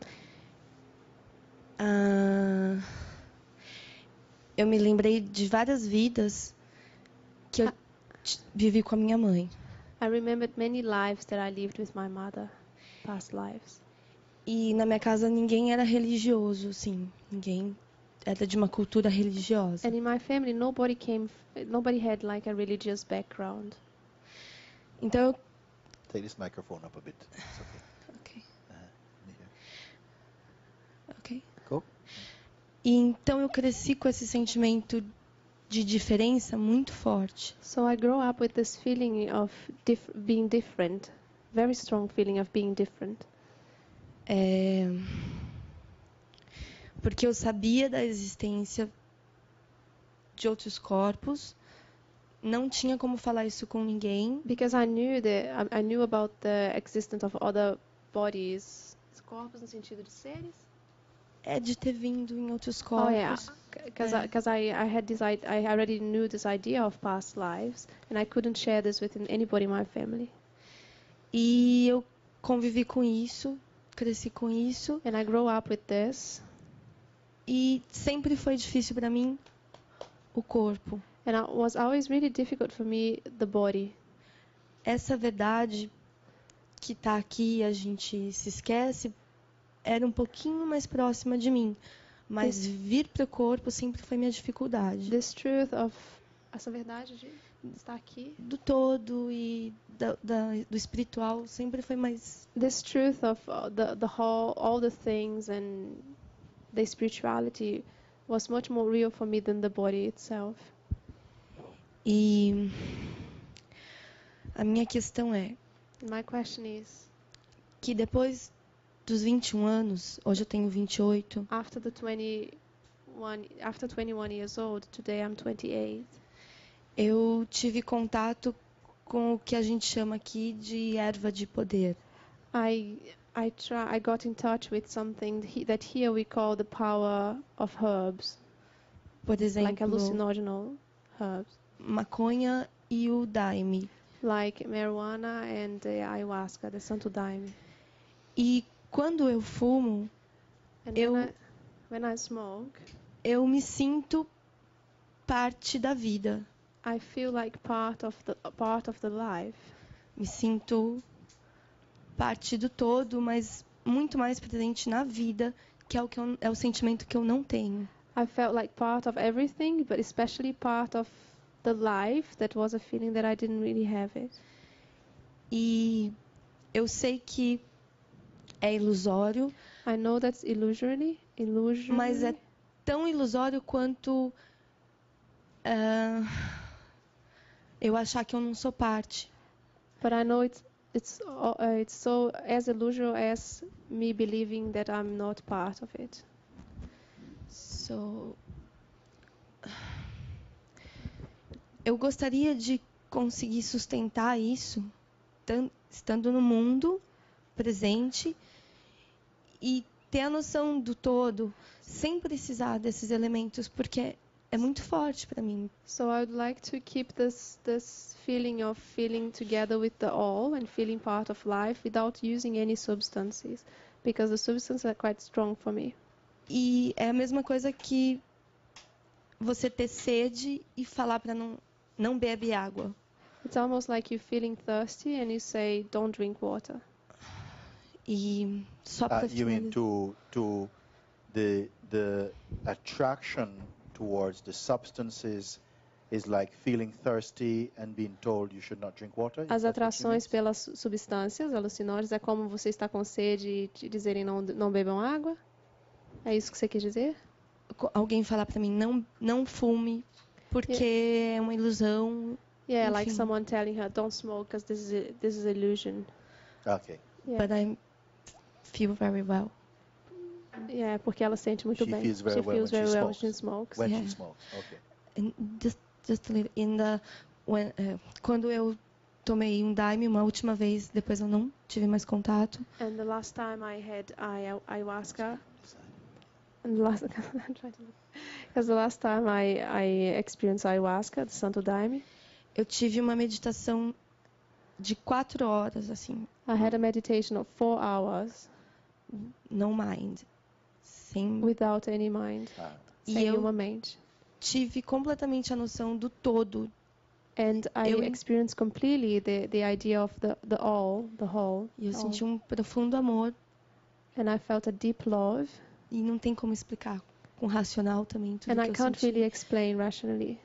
S7: ah, eu me lembrei de várias vidas que eu t- vivi com a minha mãe.
S2: I remembered many lives that I lived with my mother, past lives.
S7: E na minha casa ninguém era religioso, assim, ninguém era de uma cultura religiosa.
S2: And in my family, nobody came, nobody had like a religious background.
S7: Então eu
S1: take this microphone up a bit. It's okay.
S7: Ok.
S1: Here.
S7: Ok.
S1: Go.
S7: E então eu cresci com esse sentimento de diferença muito forte.
S2: So I grew up with this feeling of dif- being different, very strong feeling of being different.
S7: É... Porque eu sabia da existência de outros corpos, não tinha como falar isso com ninguém,
S2: Because I knew that I, I knew about the existence of other bodies. Corpos no sentido de seres?
S7: É de ter vindo em outros
S2: Oh
S7: corpos.
S2: yeah, because
S7: É.
S2: I, 'cause I, I had this I, I already knew this idea of past lives, and I couldn't share this with anybody in my family.
S7: E eu convivi com isso, cresci com isso,
S2: And I grew up with this,
S7: e sempre foi difícil para mim o corpo.
S2: and it was always really difficult for me, the body.
S7: Essa verdade que está aqui, a gente se esquece, era um pouquinho mais próxima de mim. Mas vir para o corpo sempre foi minha dificuldade.
S2: This truth of essa verdade de estar aqui.
S7: Do todo e da, da, do espiritual sempre foi mais.
S2: This truth of uh, the the whole, all the things and the spirituality was much more real for me than the body itself.
S7: E a minha questão é
S2: My question is,
S7: que depois dos vinte e um anos, hoje eu tenho vinte e oito,
S2: after the twenty-one, after twenty-one years old, today I'm twenty-eight.
S7: eu tive contato com o que a gente chama aqui de erva de poder.
S2: I I try I got in touch with something he, that here we call the power of herbs,
S7: Por
S2: like
S7: exemplo,
S2: hallucinogenal herbs,
S7: maconha e o daime.
S2: like marijuana and the ayahuasca, the Santo Daime.
S7: E quando eu fumo,
S2: And
S7: Eu-
S2: when, I, when I smoke,
S7: eu me sinto parte da vida.
S2: I feel like part of the part of the life.
S7: Me sinto parte do todo, mas muito mais presente na vida, que é o que eu, é o sentimento que eu não tenho.
S2: I felt like part of everything, but especially part of the life. That was a feeling that I didn't really have it.
S7: E eu sei que é ilusório,
S2: I know that's illusory, illusory.
S7: mas é tão ilusório quanto ah, eu achar que eu não sou parte.
S2: But I know it's it's uh, uh, it's so as illusory as me believing that I'm not part of it.
S7: So, eu gostaria de conseguir sustentar isso, tan- estando no mundo presente e ter a noção do todo, sem precisar desses elementos, porque é muito forte para mim.
S2: So I would like to keep this this feeling of feeling together with the all and feeling part of life without using any substances, because the substances are quite strong for me.
S7: E é a mesma coisa que você ter sede e falar para não não bebe água.
S2: It's almost like you feeling thirsty and you say, "Don't drink water."
S7: E só
S1: Uh,
S7: para
S1: you mean
S7: finalizar.
S1: to to the the attraction towards the substances is like feeling thirsty and being told you should not drink water? Is
S2: As
S1: that what you
S2: atrações
S1: mean?
S2: pelas su- substâncias alucinógenas é como você está com sede e te dizerem não não bebam água? É isso que você quis dizer?
S7: Co- alguém falar para mim não não fume porque é uma ilusão.
S2: Yeah, like
S7: Enfim.
S2: someone telling her, "Don't smoke because this is a, this is illusion."
S1: Okay.
S2: Yeah.
S7: But I feel very well.
S2: Yeah, porque ela sente muito
S1: She
S2: bem.
S1: feels very
S2: she
S1: well
S2: feels
S1: when
S2: very
S1: she
S2: well when
S1: smokes.
S2: she smokes.
S1: When
S7: Yeah.
S1: she smokes. Okay.
S7: And just just a little, in the when eh, quando eu tomei um daime uma última vez, depois eu não tive mais contato.
S2: And the last time I had aya- ayahuasca, and the last I'm trying to because the last time I I experienced ayahuasca, the Santo Daime,
S7: Eu tive uma meditação de quatro horas, assim,
S2: I had a meditation of four hours
S7: no mind, sem
S2: without any mind,
S1: Ah.
S7: e
S2: sem
S7: eu
S2: nenhuma mente.
S7: tive completamente a noção do todo.
S2: And I
S7: Eu-
S2: experienced completely the, the idea of the, the all, the whole.
S7: E eu
S2: all.
S7: senti um profundo amor
S2: And I felt a deep love.
S7: e não tem como explicar com racional também tudo
S2: And
S7: que
S2: I
S7: eu
S2: can't
S7: senti.
S2: really explain rationally.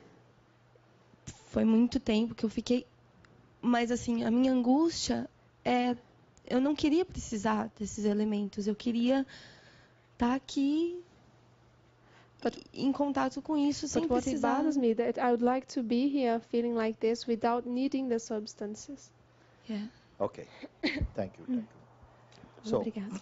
S7: Foi muito tempo que eu fiquei, mas assim, a minha angústia é eu não queria precisar desses elementos, eu queria estar aqui
S2: But-
S7: em contato com isso sem
S2: But what it
S7: precisar.
S2: bothers me that I would like to be here feeling like this without needing the substances.
S7: Yeah.
S1: Okay. Thank you. Thank you. So,
S2: Obrigada.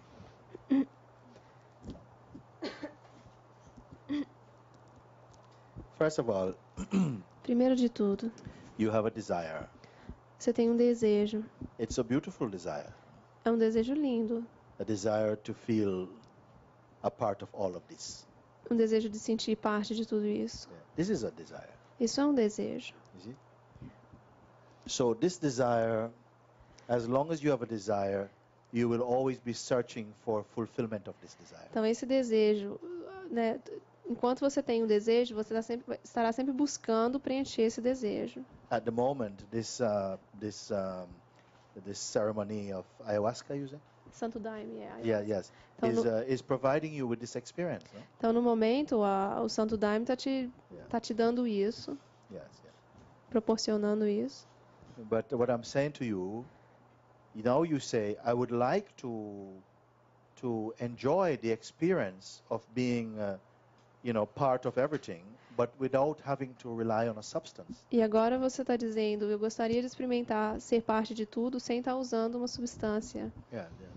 S1: first of all,
S2: Primeiro de tudo,
S1: you have a desire.
S2: você tem um desejo.
S1: It's a beautiful desire.
S2: É um desejo lindo.
S1: A desire to feel a part of all of this.
S2: Um desejo de sentir parte de tudo isso.
S1: Yeah. This is a desire.
S2: Isso é um desejo.
S1: You see? So this desire, as long as you have a desire, you will always be searching for fulfillment of this desire.
S2: Então esse desejo, né, enquanto você tem um desejo, você tá sempre, estará sempre buscando preencher esse desejo.
S1: At the moment, this uh, this um, this ceremony of ayahuasca, you say?
S2: Santo Daime, é.
S1: Yeah, yes,
S2: Então,
S1: is
S2: no,
S1: uh, is providing you with this experience. No?
S2: então no momento, a, o Santo Daime está te,
S1: Yeah.
S2: tá te dando isso,
S1: Yes, yes.
S2: proporcionando isso.
S1: But what I'm saying to you, now you say, I would like to to enjoy the experience of being, uh, you know, part of everything, but without having to rely on a substance.
S2: E agora você está dizendo, eu gostaria de experimentar ser parte de tudo sem estar usando uma substância.
S1: Yeah, yes.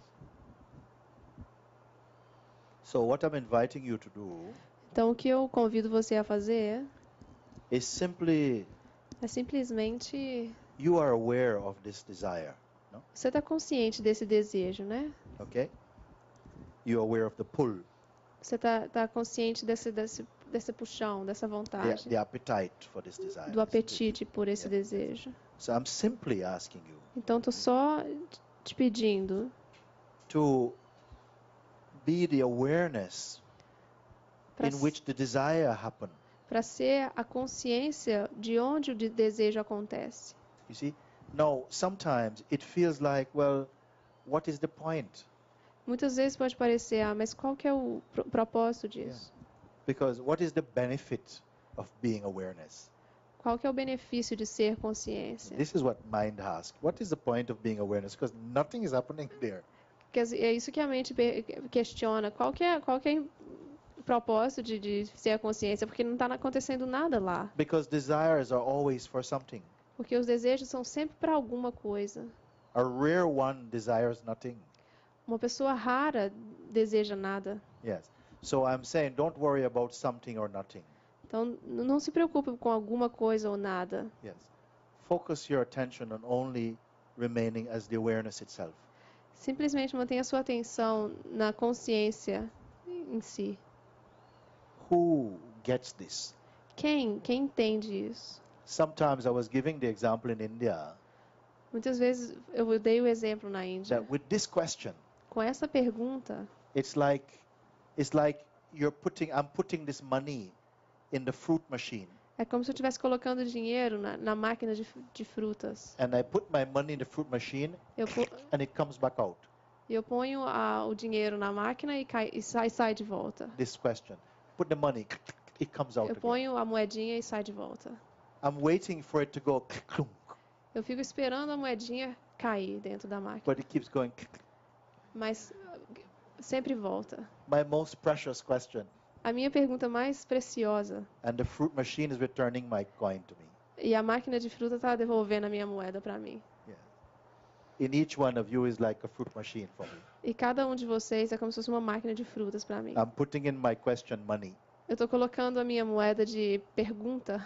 S1: So what I'm inviting you to do
S2: Então o que eu convido você a fazer
S1: is simply
S2: é simplesmente
S1: you are aware of this desire, no?
S2: você está consciente desse desejo, né?
S1: Okay? You are aware of the pull,
S2: Você está tá consciente desse, desse, desse puxão, dessa
S1: the,
S2: vontade,
S1: the appetite for this desire.
S2: do apetite por esse
S1: Yeah.
S2: desejo.
S1: So I'm simply asking you
S2: Então estou só te pedindo
S1: to be the awareness
S2: para
S1: in which the desire happened.
S2: para ser a consciência de onde o de- desejo acontece.
S1: You see? Now, sometimes it feels like, well, what is the point?
S2: Muitas vezes pode parecer, ah, mas qual que é o pro- propósito disso?
S1: Because what is the benefit of being awareness?
S2: Qual que é o benefício de ser consciência?
S1: This is what mind asks. What is the point of being awareness? Because nothing is happening there.
S2: Quer dizer, é isso que a mente per- questiona. Qual que é, qual que é o propósito de, de ser a consciência? Porque não está acontecendo nada lá.
S1: Because desires are always for something.
S2: Porque os desejos são sempre para alguma coisa.
S1: A rare one desires nothing.
S2: Uma pessoa rara deseja nada.
S1: Yes. So I'm saying don't worry about something or nothing.
S2: Então, n- não se preocupe com alguma coisa ou nada.
S1: Yes. Focus your attention on only remaining as the awareness itself.
S2: Simplesmente mantenha sua atenção na consciência em si.
S1: Who gets this?
S2: Quem, quem entende isso?
S1: Sometimes I was giving the example in India
S2: Muitas vezes eu dei o exemplo na Índia.
S1: that with this question,
S2: Com essa pergunta,
S1: it's like it's like you're putting I'm putting this money in the fruit machine,
S2: é como se eu estivesse colocando dinheiro na, na máquina de, fru- de frutas.
S1: and I put my money in the fruit machine
S2: Eu, po-
S1: and it comes back out.
S2: eu ponho a- o dinheiro na máquina e, cai, e sai, sai de volta.
S1: This question. Put the money, it comes out
S2: Eu
S1: again.
S2: ponho a moedinha e sai de volta.
S1: I'm waiting for it to go clunk,
S2: Eu fico esperando a moedinha cair dentro da máquina.
S1: but it keeps going.
S2: Mas uh, sempre volta.
S1: My most precious question,
S2: A minha pergunta mais preciosa.
S1: and the fruit machine is returning my coin to me.
S2: E a máquina de fruta está devolvendo a minha moeda para mim.
S1: Yeah. In each one of you is like a fruit machine for me.
S2: E cada um de vocês é como se fosse uma máquina de frutas para mim.
S1: I'm putting in my question money.
S2: Eu estou colocando a minha moeda de pergunta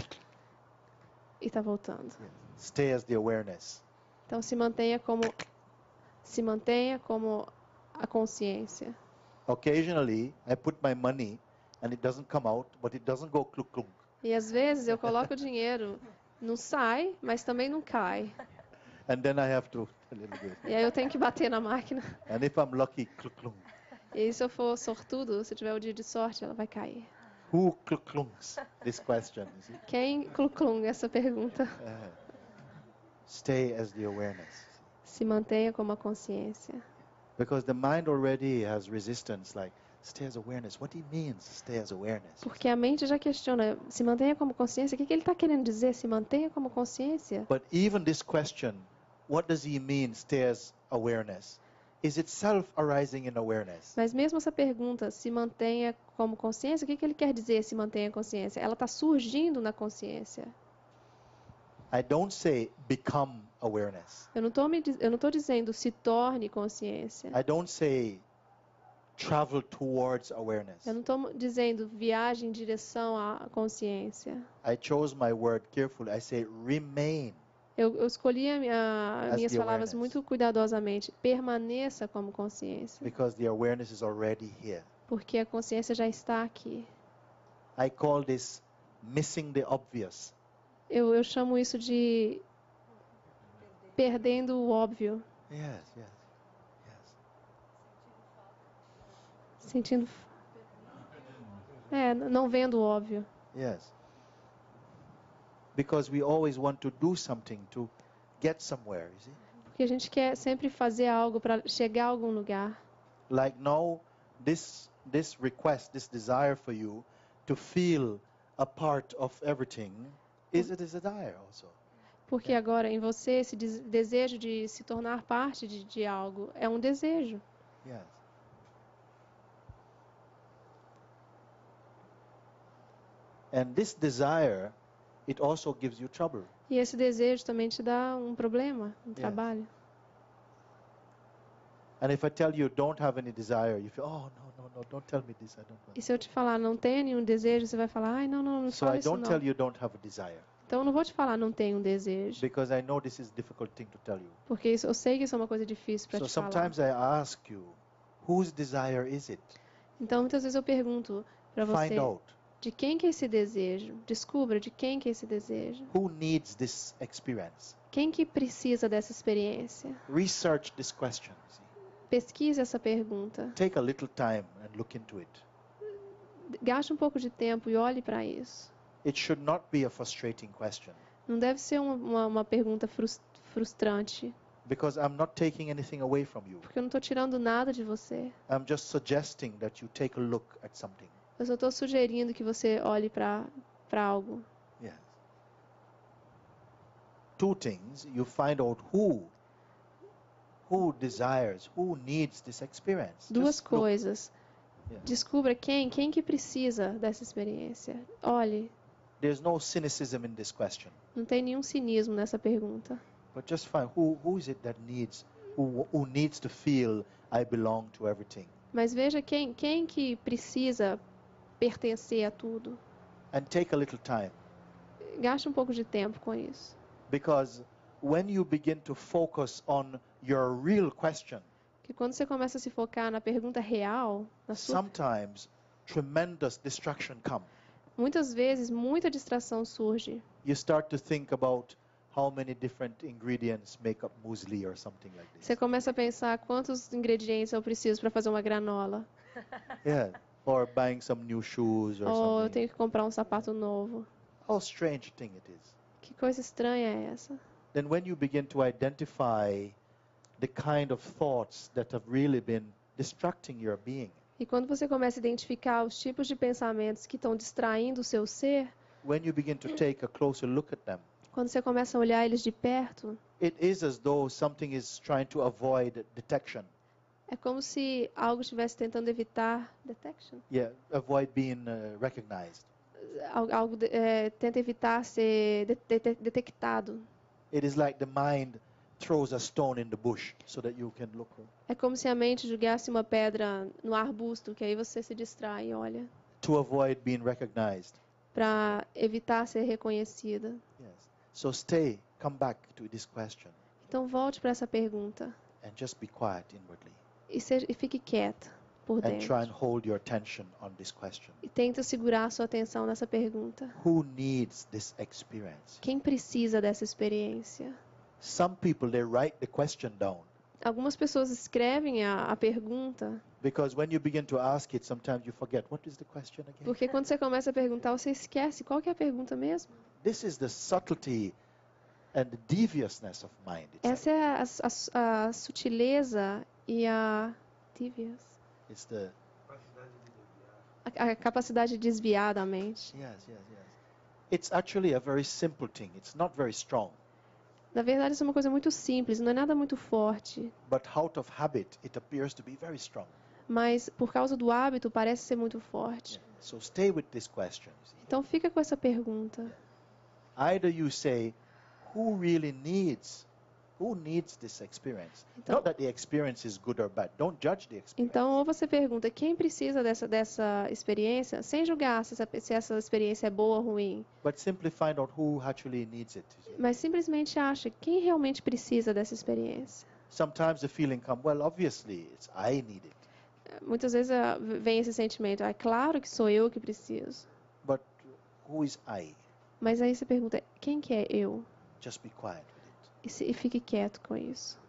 S2: e está voltando.
S1: Stay as the awareness.
S2: Então se mantenha como se mantenha como a consciência.
S1: Occasionally, I put my money and it doesn't come out, but it doesn't go kluk klunk.
S2: E às vezes eu coloco o dinheiro, não sai, mas também não cai.
S1: And then I have to a little bit.
S2: E aí eu tenho que bater na máquina.
S1: And if I'm lucky, kluk klunk.
S2: E aí, se eu for sortudo, se tiver o dia de sorte, ela vai cair.
S1: Who kluk klunks this question? You see?
S2: Quem cluclung essa pergunta?
S1: Uh, stay as the awareness.
S2: Se mantenha como a consciência.
S1: Because the mind already has resistance, like, stay as awareness. What he means, stay as awareness.
S2: Porque a mente já questiona, se mantenha como consciência. O que, que ele está querendo dizer? Se mantenha como consciência?
S1: But even this question, what does he mean, stay as awareness, is itself arising in awareness.
S2: Mas mesmo essa pergunta, se mantenha como consciência, o que, que ele quer dizer, se mantenha consciência? Ela está surgindo na consciência.
S1: I don't say become awareness.
S2: Eu não estou me, diz- eu não estou dizendo se torne consciência.
S1: I don't say travel towards awareness.
S2: Eu não estou dizendo viagem em direção à consciência.
S1: I chose my word carefully. I say remain
S2: Eu, eu escolhi a minha,
S1: As
S2: minhas
S1: the
S2: palavras
S1: awareness.
S2: muito cuidadosamente. Permaneça como consciência.
S1: Because the awareness is already here.
S2: Porque a consciência já está aqui.
S1: I call this missing the obvious.
S2: Eu, eu chamo isso de perdendo o óbvio.
S1: Yes, yes, yes.
S2: Sentindo. É, n- não vendo o óbvio.
S1: Yes. Because we always want to do something to get somewhere, you see?
S2: Porque a gente quer sempre fazer algo para chegar a algum lugar.
S1: Like now, this this request, this desire for you to feel a part of everything is a desire also.
S2: Porque agora em você esse des- desejo de se tornar parte de, de algo é um desejo.
S1: Yes. And this desire, it also gives you trouble.
S2: E esse desejo também te dá um problema, um trabalho.
S1: And if I tell you don't have any desire, you feel, oh, no, no, no, don't tell me this, I don't want.
S2: E se eu te falar não tenha nenhum desejo, você vai falar, ai, não, não, não
S1: So
S2: fala
S1: I
S2: isso
S1: don't
S2: não.
S1: tell you don't have a desire,
S2: Então eu não vou te falar não tenho um desejo.
S1: because I know this is a difficult thing to tell you.
S2: Porque isso, eu sei que isso é uma coisa difícil para
S1: So
S2: te falar.
S1: sometimes I ask you, whose desire is it?
S2: Então muitas vezes eu pergunto para você,
S1: Find out.
S2: de quem que é esse desejo? Descubra de quem que é esse desejo.
S1: Who needs this experience?
S2: Quem que precisa dessa experiência?
S1: Research this question. See?
S2: Pesquise essa pergunta.
S1: Take a little time and look into it.
S2: Gaste um pouco de tempo e olhe para isso.
S1: It should not be a frustrating question,
S2: Não deve ser uma, uma, uma pergunta frus- frustrante,
S1: because I'm not taking anything away from you.
S2: porque eu não estou tirando nada de você.
S1: I'm just suggesting that you take a look at something.
S2: Eu só estou sugerindo que você olhe para para algo.
S1: Yes. Two things, you find out who who desires, who needs this experience.
S2: Duas
S1: Just look.
S2: coisas.
S1: Yeah.
S2: Descubra quem, quem que precisa dessa experiência. Olhe,
S1: There's no cynicism in this question,
S2: não tem nenhum cinismo nessa pergunta.
S1: but just find who who is it that needs who who needs to feel I belong to everything.
S2: Mas veja quem, quem que precisa pertencer a tudo.
S1: And take a little time,
S2: Gaste um pouco de tempo com isso.
S1: because when you begin to focus on your real question,
S2: Que quando você começa a se focar na pergunta real, na sua,
S1: sometimes tremendous distraction come.
S2: muitas vezes muita distração surge.
S1: You start to think about how many different ingredients make up muesli or something like this.
S2: Você começa a pensar quantos ingredientes eu preciso para fazer uma granola.
S1: Yeah, or buying some new shoes or
S2: Ou eu
S1: something.
S2: tenho que comprar um sapato novo.
S1: How strange thing it is.
S2: Que coisa estranha é essa?
S1: Then when you begin to identify the kind of thoughts that have really been distracting your being,
S2: E quando você começa a identificar os tipos de pensamentos que estão distraindo o seu ser,
S1: when you begin to take a closer look at them,
S2: quando você começa a olhar eles de perto,
S1: it is as though something is trying to avoid detection.
S2: é como se algo estivesse tentando evitar detection.
S1: Yeah, avoid being uh, recognized.
S2: Al- Algo de- é, tenta evitar ser de- de- detectado.
S1: It is like the mind throws a stone in the bush so that you can look.
S2: É como se a mente jogasse uma pedra no arbusto, que aí você se distrai e olha,
S1: To avoid being recognized.
S2: para evitar ser reconhecida.
S1: Yes. So stay, come back to this question
S2: Então volte para essa pergunta
S1: and just be quiet inwardly
S2: e, seja, e fique quieta por
S1: and try and
S2: dentro.
S1: hold your attention on this question.
S2: E tenta segurar a sua atenção nessa pergunta.
S1: Who needs this experience?
S2: Quem precisa dessa experiência?
S1: Some people, they write the question down
S2: Algumas pessoas escrevem a, a pergunta,
S1: because when you begin to ask it, sometimes you forget, what is the question again?
S2: porque quando você começa a perguntar, você esquece qual que é a pergunta mesmo.
S1: This is the subtlety and the deviousness of mind. It's,
S2: Essa é a, a- a sutileza e a devious,
S1: it's the,
S2: a, a capacidade de desviar da mente.
S1: yes, yes, yes. It's actually a very simple thing. It's not very strong.
S2: Na verdade, isso é uma coisa muito simples, não é nada muito forte,
S1: But out of habit, it appears to be very strong.
S2: mas por causa do hábito parece ser muito forte.
S1: So stay with this question. you see.
S2: Então fica com essa pergunta.
S1: Either you say, who really needs Who needs this experience?
S2: Então-
S1: Not that the experience is good or bad. Don't judge the experience.
S2: Então, ou você pergunta quem precisa dessa, dessa experiência, sem julgar se essa, se essa experiência é boa ou ruim,
S1: But simply find out who actually needs it. you see.
S2: mas simplesmente acha quem realmente precisa dessa experiência.
S1: Sometimes the feeling comes, well, obviously, it's I need it.
S2: Muitas vezes ah, vem esse sentimento, ah, é claro que sou eu que preciso.
S1: But who is I?
S2: Mas aí você pergunta, quem que é eu?
S1: Just be quiet with it.
S2: E, se, e fique quieto com isso.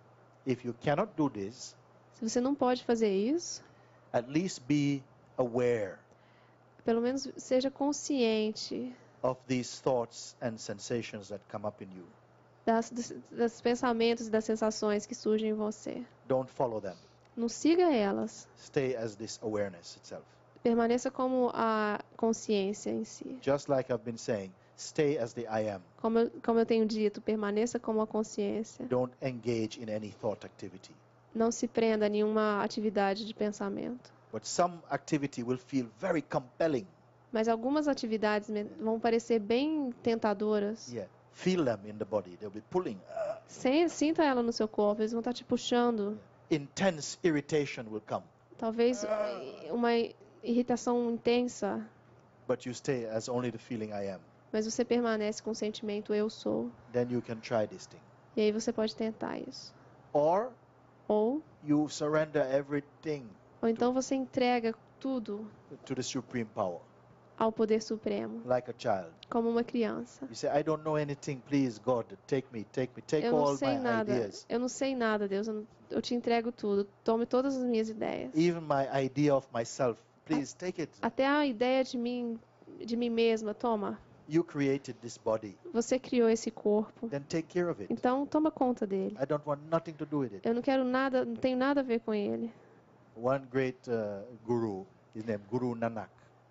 S1: If you cannot do this,
S2: Se você não pode fazer isso,
S1: at least be aware
S2: pelo menos seja consciente
S1: of these thoughts and sensations that come up in you.
S2: das, dos, dos pensamentos e das sensações que surgem em você.
S1: Don't follow them.
S2: Não siga elas.
S1: Stay as this awareness itself.
S2: Permaneça como a consciência em si.
S1: Just like I've been saying, stay as the I am.
S2: Como eu, como eu tenho dito, permaneça como a consciência.
S1: Don't engage in any thought activity.
S2: Não se prenda a nenhuma atividade de pensamento.
S1: But some activity will feel very compelling.
S2: Mas algumas atividades me- vão parecer bem tentadoras.
S1: Yeah. Feel them in the body. They'll be pulling. Uh,
S2: Sem, sinta ela no seu corpo, eles vão estar te puxando.
S1: intense irritation will come.
S2: Talvez uma irritação intensa,
S1: But you stay as only the feeling I am.
S2: mas você permanece com o sentimento eu sou.
S1: Then you can try this thing.
S2: E aí você pode tentar isso.
S1: Or
S2: Ou,
S1: you surrender everything
S2: ou então você entrega tudo
S1: to the supreme power,
S2: ao poder supremo,
S1: like a child.
S2: como uma criança.
S1: You say, I don't know anything. Please, God, take me, take me, take
S2: Eu não
S1: all
S2: sei
S1: my
S2: nada.
S1: ideas.
S2: Eu não sei nada, Deus. Eu, não- eu te entrego tudo. Tome todas as minhas ideias.
S1: Even my idea of myself. Please take it.
S2: Até a ideia de mim, de mim mesma, toma.
S1: You created this body.
S2: Você criou esse corpo.
S1: Then take care of it.
S2: Então toma conta dele.
S1: I don't want nothing to do with it.
S2: Eu não quero nada, não tenho nada a ver com ele.
S1: One great uh, guru, his name Guru Nanak,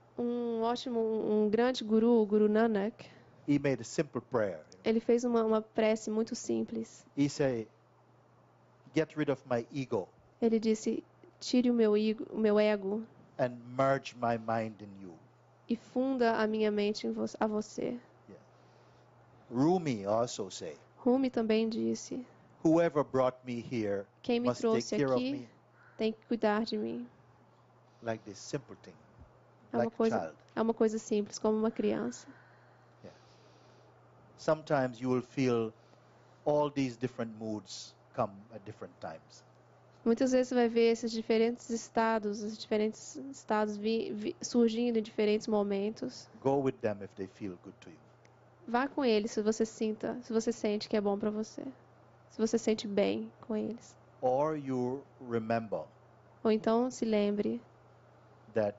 S2: Um ótimo, um grande guru, o Guru Nanak,
S1: he made a simple prayer.
S2: ele fez uma, uma prece muito simples.
S1: He said, get rid of my ego
S2: Ele disse: tire o meu, ego, o meu ego
S1: and merge my mind in you.
S2: e funda a minha mente em vo a você.
S1: Rumi also say,
S2: Rumi também disse:
S1: whoever brought me here
S2: quem me
S1: must take
S2: trouxe
S1: care of
S2: aqui
S1: me.
S2: tem que cuidar de mim.
S1: Like this simple thing,
S2: É uma
S1: like a
S2: coisa,
S1: child.
S2: é uma coisa simples, como uma criança.
S1: Sometimes you will feel all these different moods come at different times.
S2: Muitas vezes você vai ver esses diferentes estados, os diferentes estados vi, vi, surgindo em diferentes momentos.
S1: Go with them if they feel good to you.
S2: Vá com eles se você sinta, se você sente que é bom para você. Se você sente bem com eles.
S1: Or you remember
S2: Ou então se lembre
S1: that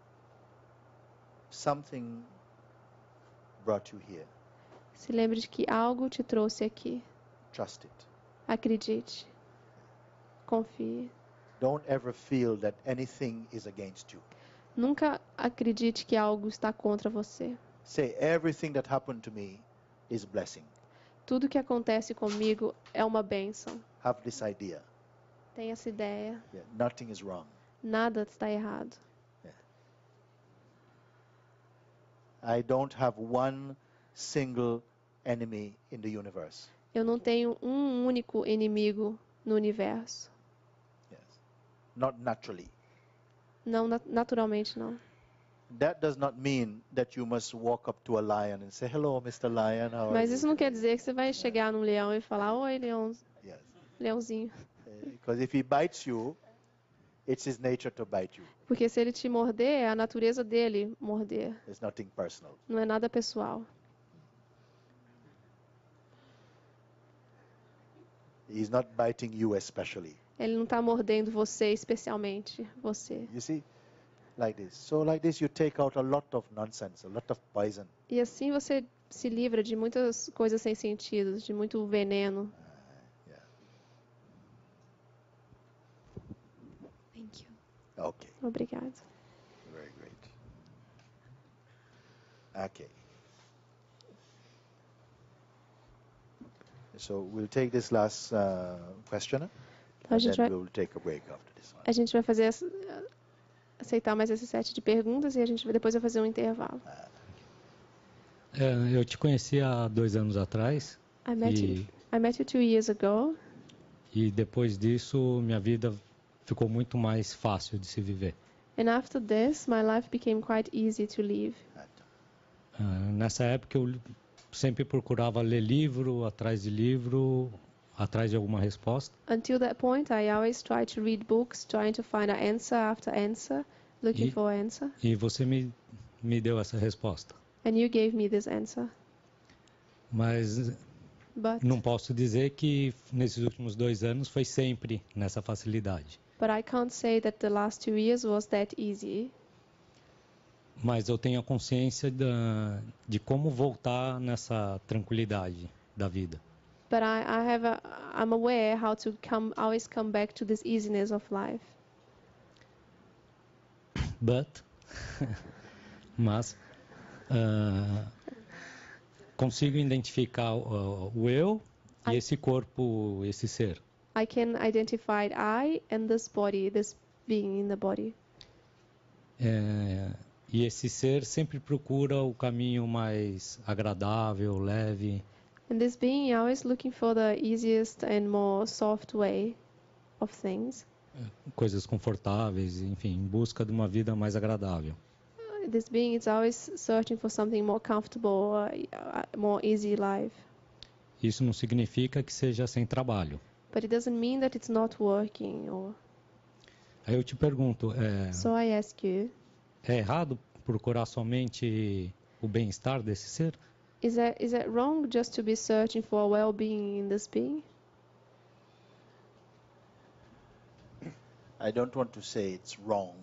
S1: something brought you here.
S2: Se lembre de que algo te trouxe aqui.
S1: Trust it.
S2: Acredite. Confie.
S1: Don't ever feel that anything is against you.
S2: Nunca acredite que algo está contra você.
S1: Say, everything that happened to me is blessing.
S2: Tudo que acontece comigo é uma bênção.
S1: Have this idea.
S2: Tenha essa ideia.
S1: Yeah, nothing is wrong.
S2: Nada está errado.
S1: I don't have one single enemy in the universe.
S2: Eu não tenho um único inimigo no universo.
S1: Yes. Not naturally.
S2: Não, nat- naturalmente não.
S1: That does not mean that you must walk up to a lion and say, hello, Mister Lion, how are
S2: Mas
S1: you?
S2: isso não quer dizer que você vai chegar num leão e falar: oi, leão,
S1: Yes.
S2: leãozinho.
S1: Because if he bites you, it's his nature to bite you.
S2: Porque se ele te morder, é a natureza dele morder.
S1: It's nothing personal.
S2: Não é nada pessoal.
S1: He's not biting you especially.
S2: Ele não está mordendo você especialmente, você.
S1: You see? Like this. So like this you take out a lot of nonsense, a lot of poison.
S2: E assim você se livra de muitas coisas sem sentido, de muito veneno.
S1: Yeah.
S7: Thank you.
S1: Okay.
S2: Obrigado.
S1: Very great. Okay. So we'll take this last uh, questioner,
S2: Então a
S1: and
S2: gente
S1: then
S2: vai,
S1: we'll take a break after this one.
S2: a gente vai fazer essa- aceitar mais esse set de perguntas e a gente vai, depois vai fazer um intervalo.
S8: É, eu te conheci há dois anos atrás
S2: I met
S8: e
S2: you. I met you two years ago,
S8: e depois disso minha vida ficou muito mais fácil de se viver.
S2: and after this, my life became quite easy to live.
S8: Ah, nessa época eu sempre procurava ler livro, atrás de livro, atrás de alguma resposta.
S2: Until that point, I always tried to read books, trying to find an answer after answer, looking
S8: E-
S2: for an answer.
S8: E você me, me deu essa resposta.
S2: And you gave me this answer.
S8: Mas
S2: But,
S8: não posso dizer que nesses últimos dois anos foi sempre nessa facilidade.
S2: but I can't say that the last two years was that easy.
S8: Mas eu tenho a consciência da, de como voltar nessa tranquilidade da vida.
S2: But I, I have a, I'm aware how to come, always come back to this easiness of life.
S8: But, mas ah, consigo identificar o, o eu e
S2: I-
S8: esse corpo, esse ser.
S2: I can identify I and this body, this being in the body.
S8: É, e esse ser sempre procura o caminho mais agradável, leve.
S2: And this being always looking for the easiest and more soft way of things.
S8: Coisas confortáveis, enfim, em busca de uma vida mais agradável.
S2: This being is always searching for something more comfortable, uh, uh, more easy life.
S8: Isso não significa que seja sem trabalho.
S2: But it doesn't mean that it's not working. Or
S8: Aí eu te pergunto, é,
S2: so I ask you,
S8: é errado procurar somente o bem-estar desse ser?
S2: is that is that wrong just to be searching for a well-being in this being?
S1: I don't want to say it's wrong,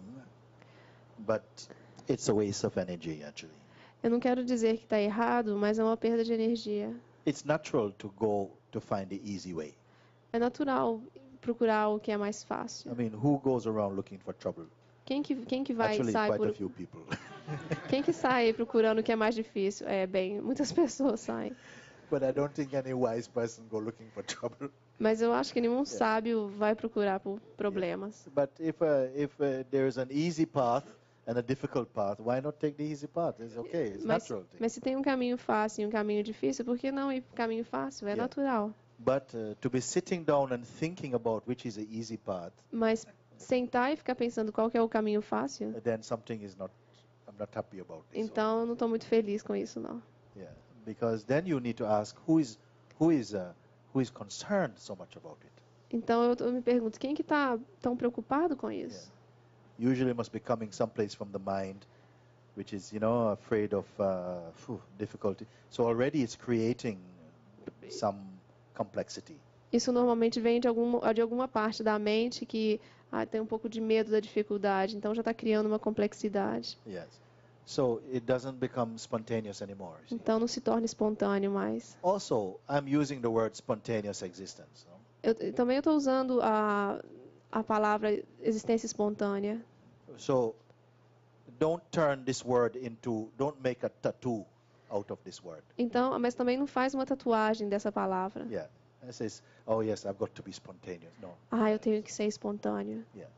S1: but it's a waste of energy actually.
S2: Eu não quero dizer que está errado, mas é uma perda de energia.
S1: It's natural to go to find the easy way.
S2: É natural procurar o que é mais
S1: I
S2: fácil.
S1: mean, who goes around looking for trouble?
S2: Quem que quem que vai
S1: Actually,
S2: sai
S1: quite
S2: por
S1: a few people.
S2: quem que sai procurando o que é mais difícil? É bem, muitas pessoas saem.
S1: But I don't think any wise person go looking for trouble.
S2: Mas eu acho que nenhum sábio vai procurar por problemas.
S1: But if uh, if uh, there is an easy path and a difficult path, why not take the easy path? It's okay. It's
S2: Mas,
S1: natural thing.
S2: mas se tem um caminho fácil e um caminho difícil, por que não ir para o caminho fácil? É
S1: Yeah.
S2: natural.
S1: But uh, to be sitting down and thinking about which is the easy path,
S2: Mas sentar e ficar pensando qual que é o caminho fácil,
S1: then something is not. I'm not happy about this.
S2: então eu não estou muito feliz com isso, não.
S1: Yeah, because then you need to ask who is who is uh, who is concerned so much about it.
S2: Então eu, eu me pergunto, quem que está tão preocupado com isso?
S1: Usually must be coming someplace from the mind, which is you know afraid of uh, phew, difficulty. So already it's creating some complexity.
S2: Isso normalmente vem de, algum, de alguma parte da mente que ah, tem um pouco de medo da dificuldade, então já está criando uma complexidade.
S1: Yes. So it doesn't become spontaneous anymore. you see.
S2: Então não se torna espontâneo mais.
S1: Also, I'm using the word spontaneous existence. no?
S2: Eu, também estou usando a, a palavra existência espontânea.
S1: So don't turn this word into, don't make a tattoo out of this word.
S2: Então, mas também não faz uma tatuagem dessa palavra.
S1: Yeah. It says, oh yes, I've got to be spontaneous. No.
S2: Ah, eu tenho que ser espontâneo.
S1: Yeah.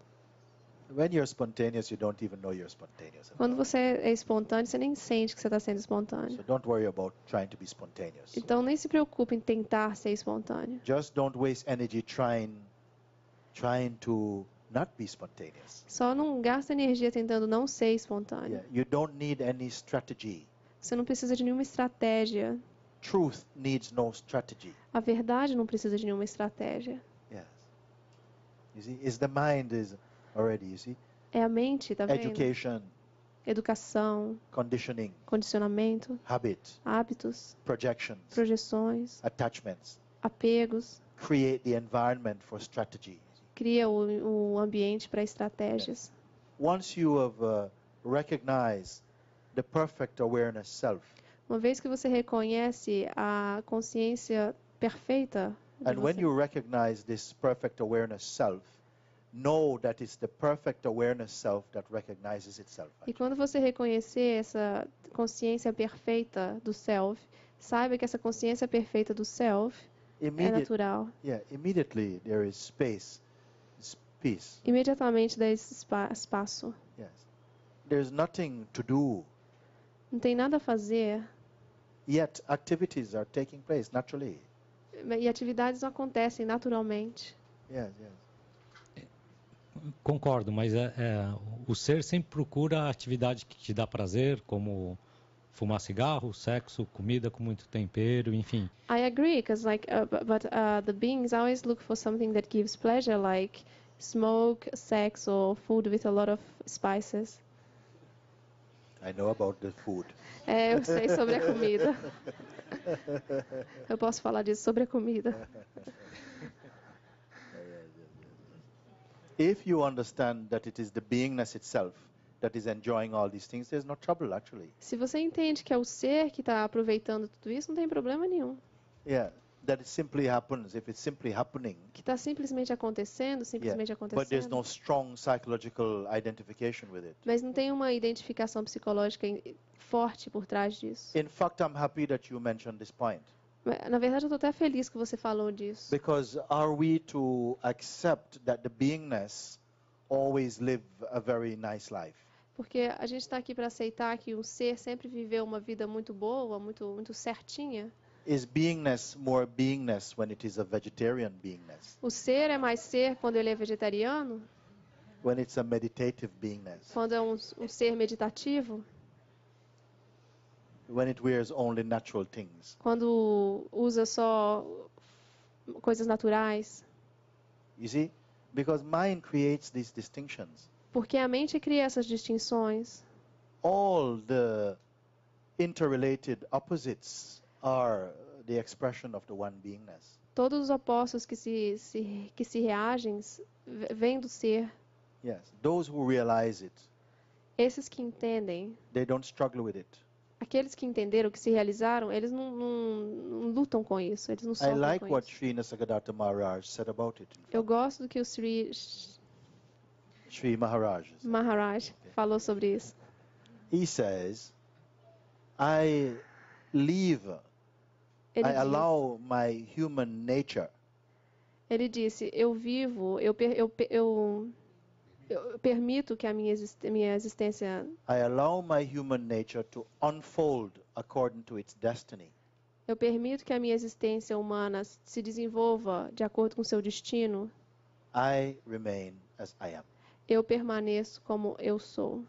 S1: When you're spontaneous, you don't even know you're spontaneous.
S2: Quando você é espontâneo, você nem sente que você está sendo espontâneo.
S1: So don't worry about trying to be spontaneous.
S2: Então nem se preocupe em tentar ser espontâneo.
S1: Just don't waste energy trying, trying to not be spontaneous.
S2: Só não gasta energia tentando não ser espontâneo.
S1: Yeah. You don't need any strategy.
S2: Você não precisa de nenhuma estratégia.
S1: Truth needs no strategy.
S2: A verdade não precisa de nenhuma estratégia.
S1: Yes. You see, it's the mind is already, you see.
S2: É a mente, tá vendo?
S1: Education,
S2: Educação,
S1: conditioning,
S2: condicionamento,
S1: habit,
S2: hábitos,
S1: projections,
S2: projeções,
S1: attachments.
S2: apegos.
S1: Create the environment for strategy.
S2: Cria o, o ambiente para estratégias.
S1: Once you have uh, recognized the perfect awareness self,
S2: Uma vez que você reconhece a consciência perfeita de
S1: and when
S2: você,
S1: you recognize this perfect awareness self, know that it's the perfect awareness self that recognizes itself.
S2: e quando você reconhecer essa consciência perfeita do self, saiba que essa consciência perfeita do self é
S1: Immediate,
S2: natural.
S1: yeah, immediately there is space, is peace.
S2: Imediatamente dá esse espa- espaço.
S1: Yes. There's nothing to do,
S2: Não tem nada a fazer,
S1: yet activities are taking place naturally.
S2: E atividades não acontecem naturalmente.
S1: Yes, yes.
S8: Concordo, mas é, é, o ser sempre procura atividade que te dá prazer, como fumar cigarro, sexo, comida com muito tempero, enfim.
S2: I agree, because like, uh, but, but uh, the beings always look for something that gives pleasure, like smoke, sex, or food with a lot of spices.
S1: I know about the food.
S2: É, eu sei sobre a comida. Eu posso falar disso sobre a comida.
S1: If you understand that it is the beingness itself that is enjoying all these things, there's no trouble actually.
S2: Se você entende que é o ser que está aproveitando tudo isso, não tem problema nenhum.
S1: Yeah, that it simply happens. If it's simply happening,
S2: Que está simplesmente acontecendo, simplesmente
S1: yeah, but there's no
S2: acontecendo.
S1: strong psychological identification with it.
S2: Mas não tem uma identificação psicológica em- forte por trás disso.
S1: In fact, I'm happy that you mentioned this point.
S2: Na verdade, eu estou até feliz que você falou disso.
S1: Because are we to accept that the beingness always live a very nice life?
S2: Porque a gente está aqui para aceitar que um ser sempre viveu uma vida muito boa, muito, muito certinha.
S1: Is beingness more beingness when it is a vegetarian beingness?
S2: O ser é mais ser quando ele é vegetariano?
S1: When it's a meditative beingness?
S2: Quando é um, um ser meditativo?
S1: When it wears only natural things?
S2: Quando usa só coisas naturais?
S1: You see? Because mind creates these distinctions.
S2: Porque a mente cria essas distinções.
S1: All the interrelated opposites are the expression of the one beingness.
S2: Todos os opostos que se, se, que se reagem v- vêm do ser.
S1: Yes. Those who realize it,
S2: Esses que entendem,
S1: they don't struggle with it.
S2: aqueles que entenderam, que se realizaram, eles não, não, não lutam com isso, eles não
S1: I
S2: sofrem
S1: like
S2: com
S1: what
S2: isso.
S1: Sri Nisargadatta Maharaj said about it. in
S2: Eu
S1: fact.
S2: gosto do que o Sri
S1: Sri Maharaj. said.
S2: Maharaj falou sobre isso.
S1: He says, I leave,
S2: Ele,
S1: I
S2: diz,
S1: allow my human nature
S2: ele disse, eu vivo, eu, per- eu, per- eu, eu permito que a minha, exist, minha existência,
S1: I allow my human nature to unfold according to its destiny.
S2: eu permito que a minha existência humana se desenvolva de acordo com seu destino.
S1: I remain as I am.
S2: Eu permaneço como eu sou.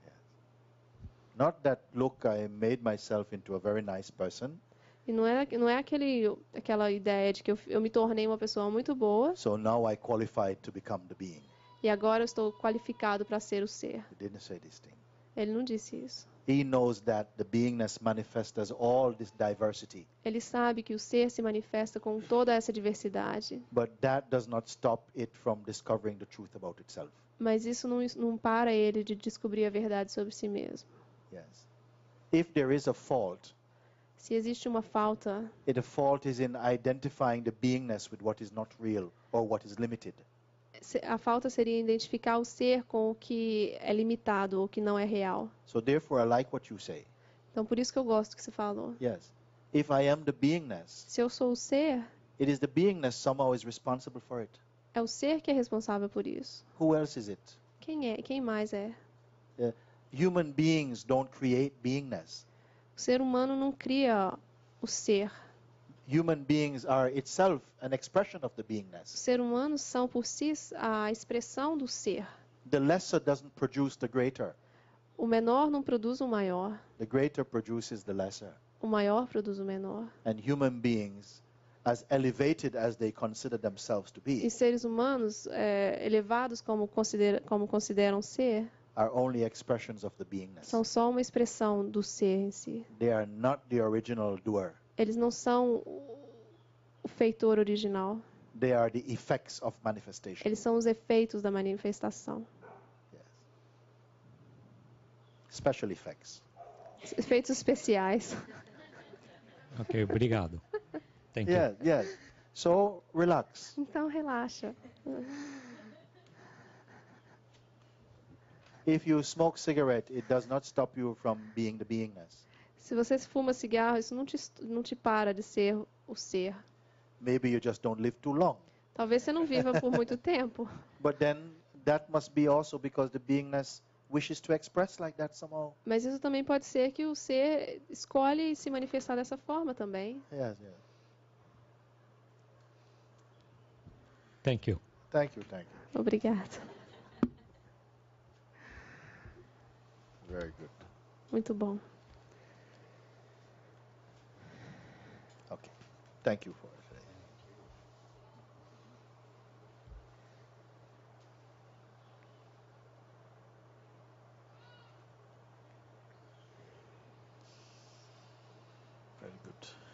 S1: Not that, look, I made myself into a very nice person,
S2: E não é, não é aquele, aquela ideia de que eu, eu me tornei uma pessoa muito boa
S1: so now I qualified to become the being.
S2: e agora eu estou qualificado para ser o ser.
S1: He didn't say this thing.
S2: Ele não disse isso.
S1: He knows that the beingness manifests as all this diversity,
S2: Ele sabe que o ser se manifesta com toda essa diversidade,
S1: but that does not stop it from discovering the truth about itself.
S2: mas isso não, não para ele de descobrir a verdade sobre si mesmo.
S1: Yes. If there is a fault,
S2: Se existe uma falta,
S1: it, the fault is in identifying the beingness with what is not real or what is limited.
S2: se- a falta seria identificar o ser com o que é limitado ou que não é real.
S1: So therefore, I like what you say.
S2: Então, por isso que eu gosto do que você falou.
S1: Yes. If I am the beingness,
S2: Se eu sou o ser,
S1: it is the beingness somehow is responsible for it.
S2: é o ser que é responsável por isso.
S1: Who else is it?
S2: Quem é? Quem mais é?
S1: Uh, human beings don't create beingness.
S2: O ser humano não cria o ser.
S1: Human beings are itself an expression of the
S2: Os
S1: beingness.
S2: seres humanos são por si a expressão do ser.
S1: The lesser doesn't produce the greater.
S2: O menor não produz o maior.
S1: The greater produces the lesser.
S2: O maior produz o menor.
S1: And human beings, as elevated as they consider themselves to
S2: E
S1: be,
S2: seres humanos, é, elevados como, considera, como consideram ser,
S1: are only expressions of the beingness.
S2: são só uma expressão do ser em si.
S1: They are not the original doer.
S2: Eles não são o o feitor original.
S1: They are the effects of manifestation.
S2: Eles são os efeitos da manifestação.
S1: Yes. Special effects.
S2: Efeitos especiais.
S8: Ok, obrigado. Thank you.
S1: Yeah, yeah. So relax.
S2: Então, relaxa.
S1: If you smoke cigarette, it does not stop you from being the beingness.
S2: Se você fuma cigarro, isso não te, não te para de ser o ser.
S1: Maybe you just don't live too long.
S2: Talvez você não viva por muito tempo.
S1: But then that must be also because the beingness wishes to express like that somehow.
S2: Mas isso também pode ser que o ser escolhe se manifestar dessa forma também.
S1: Yes, yes.
S8: Thank you.
S1: Thank you, thank you.
S2: Obrigada.
S1: Very good.
S2: Muito bom.
S1: Okay. Thank you for it. Very good.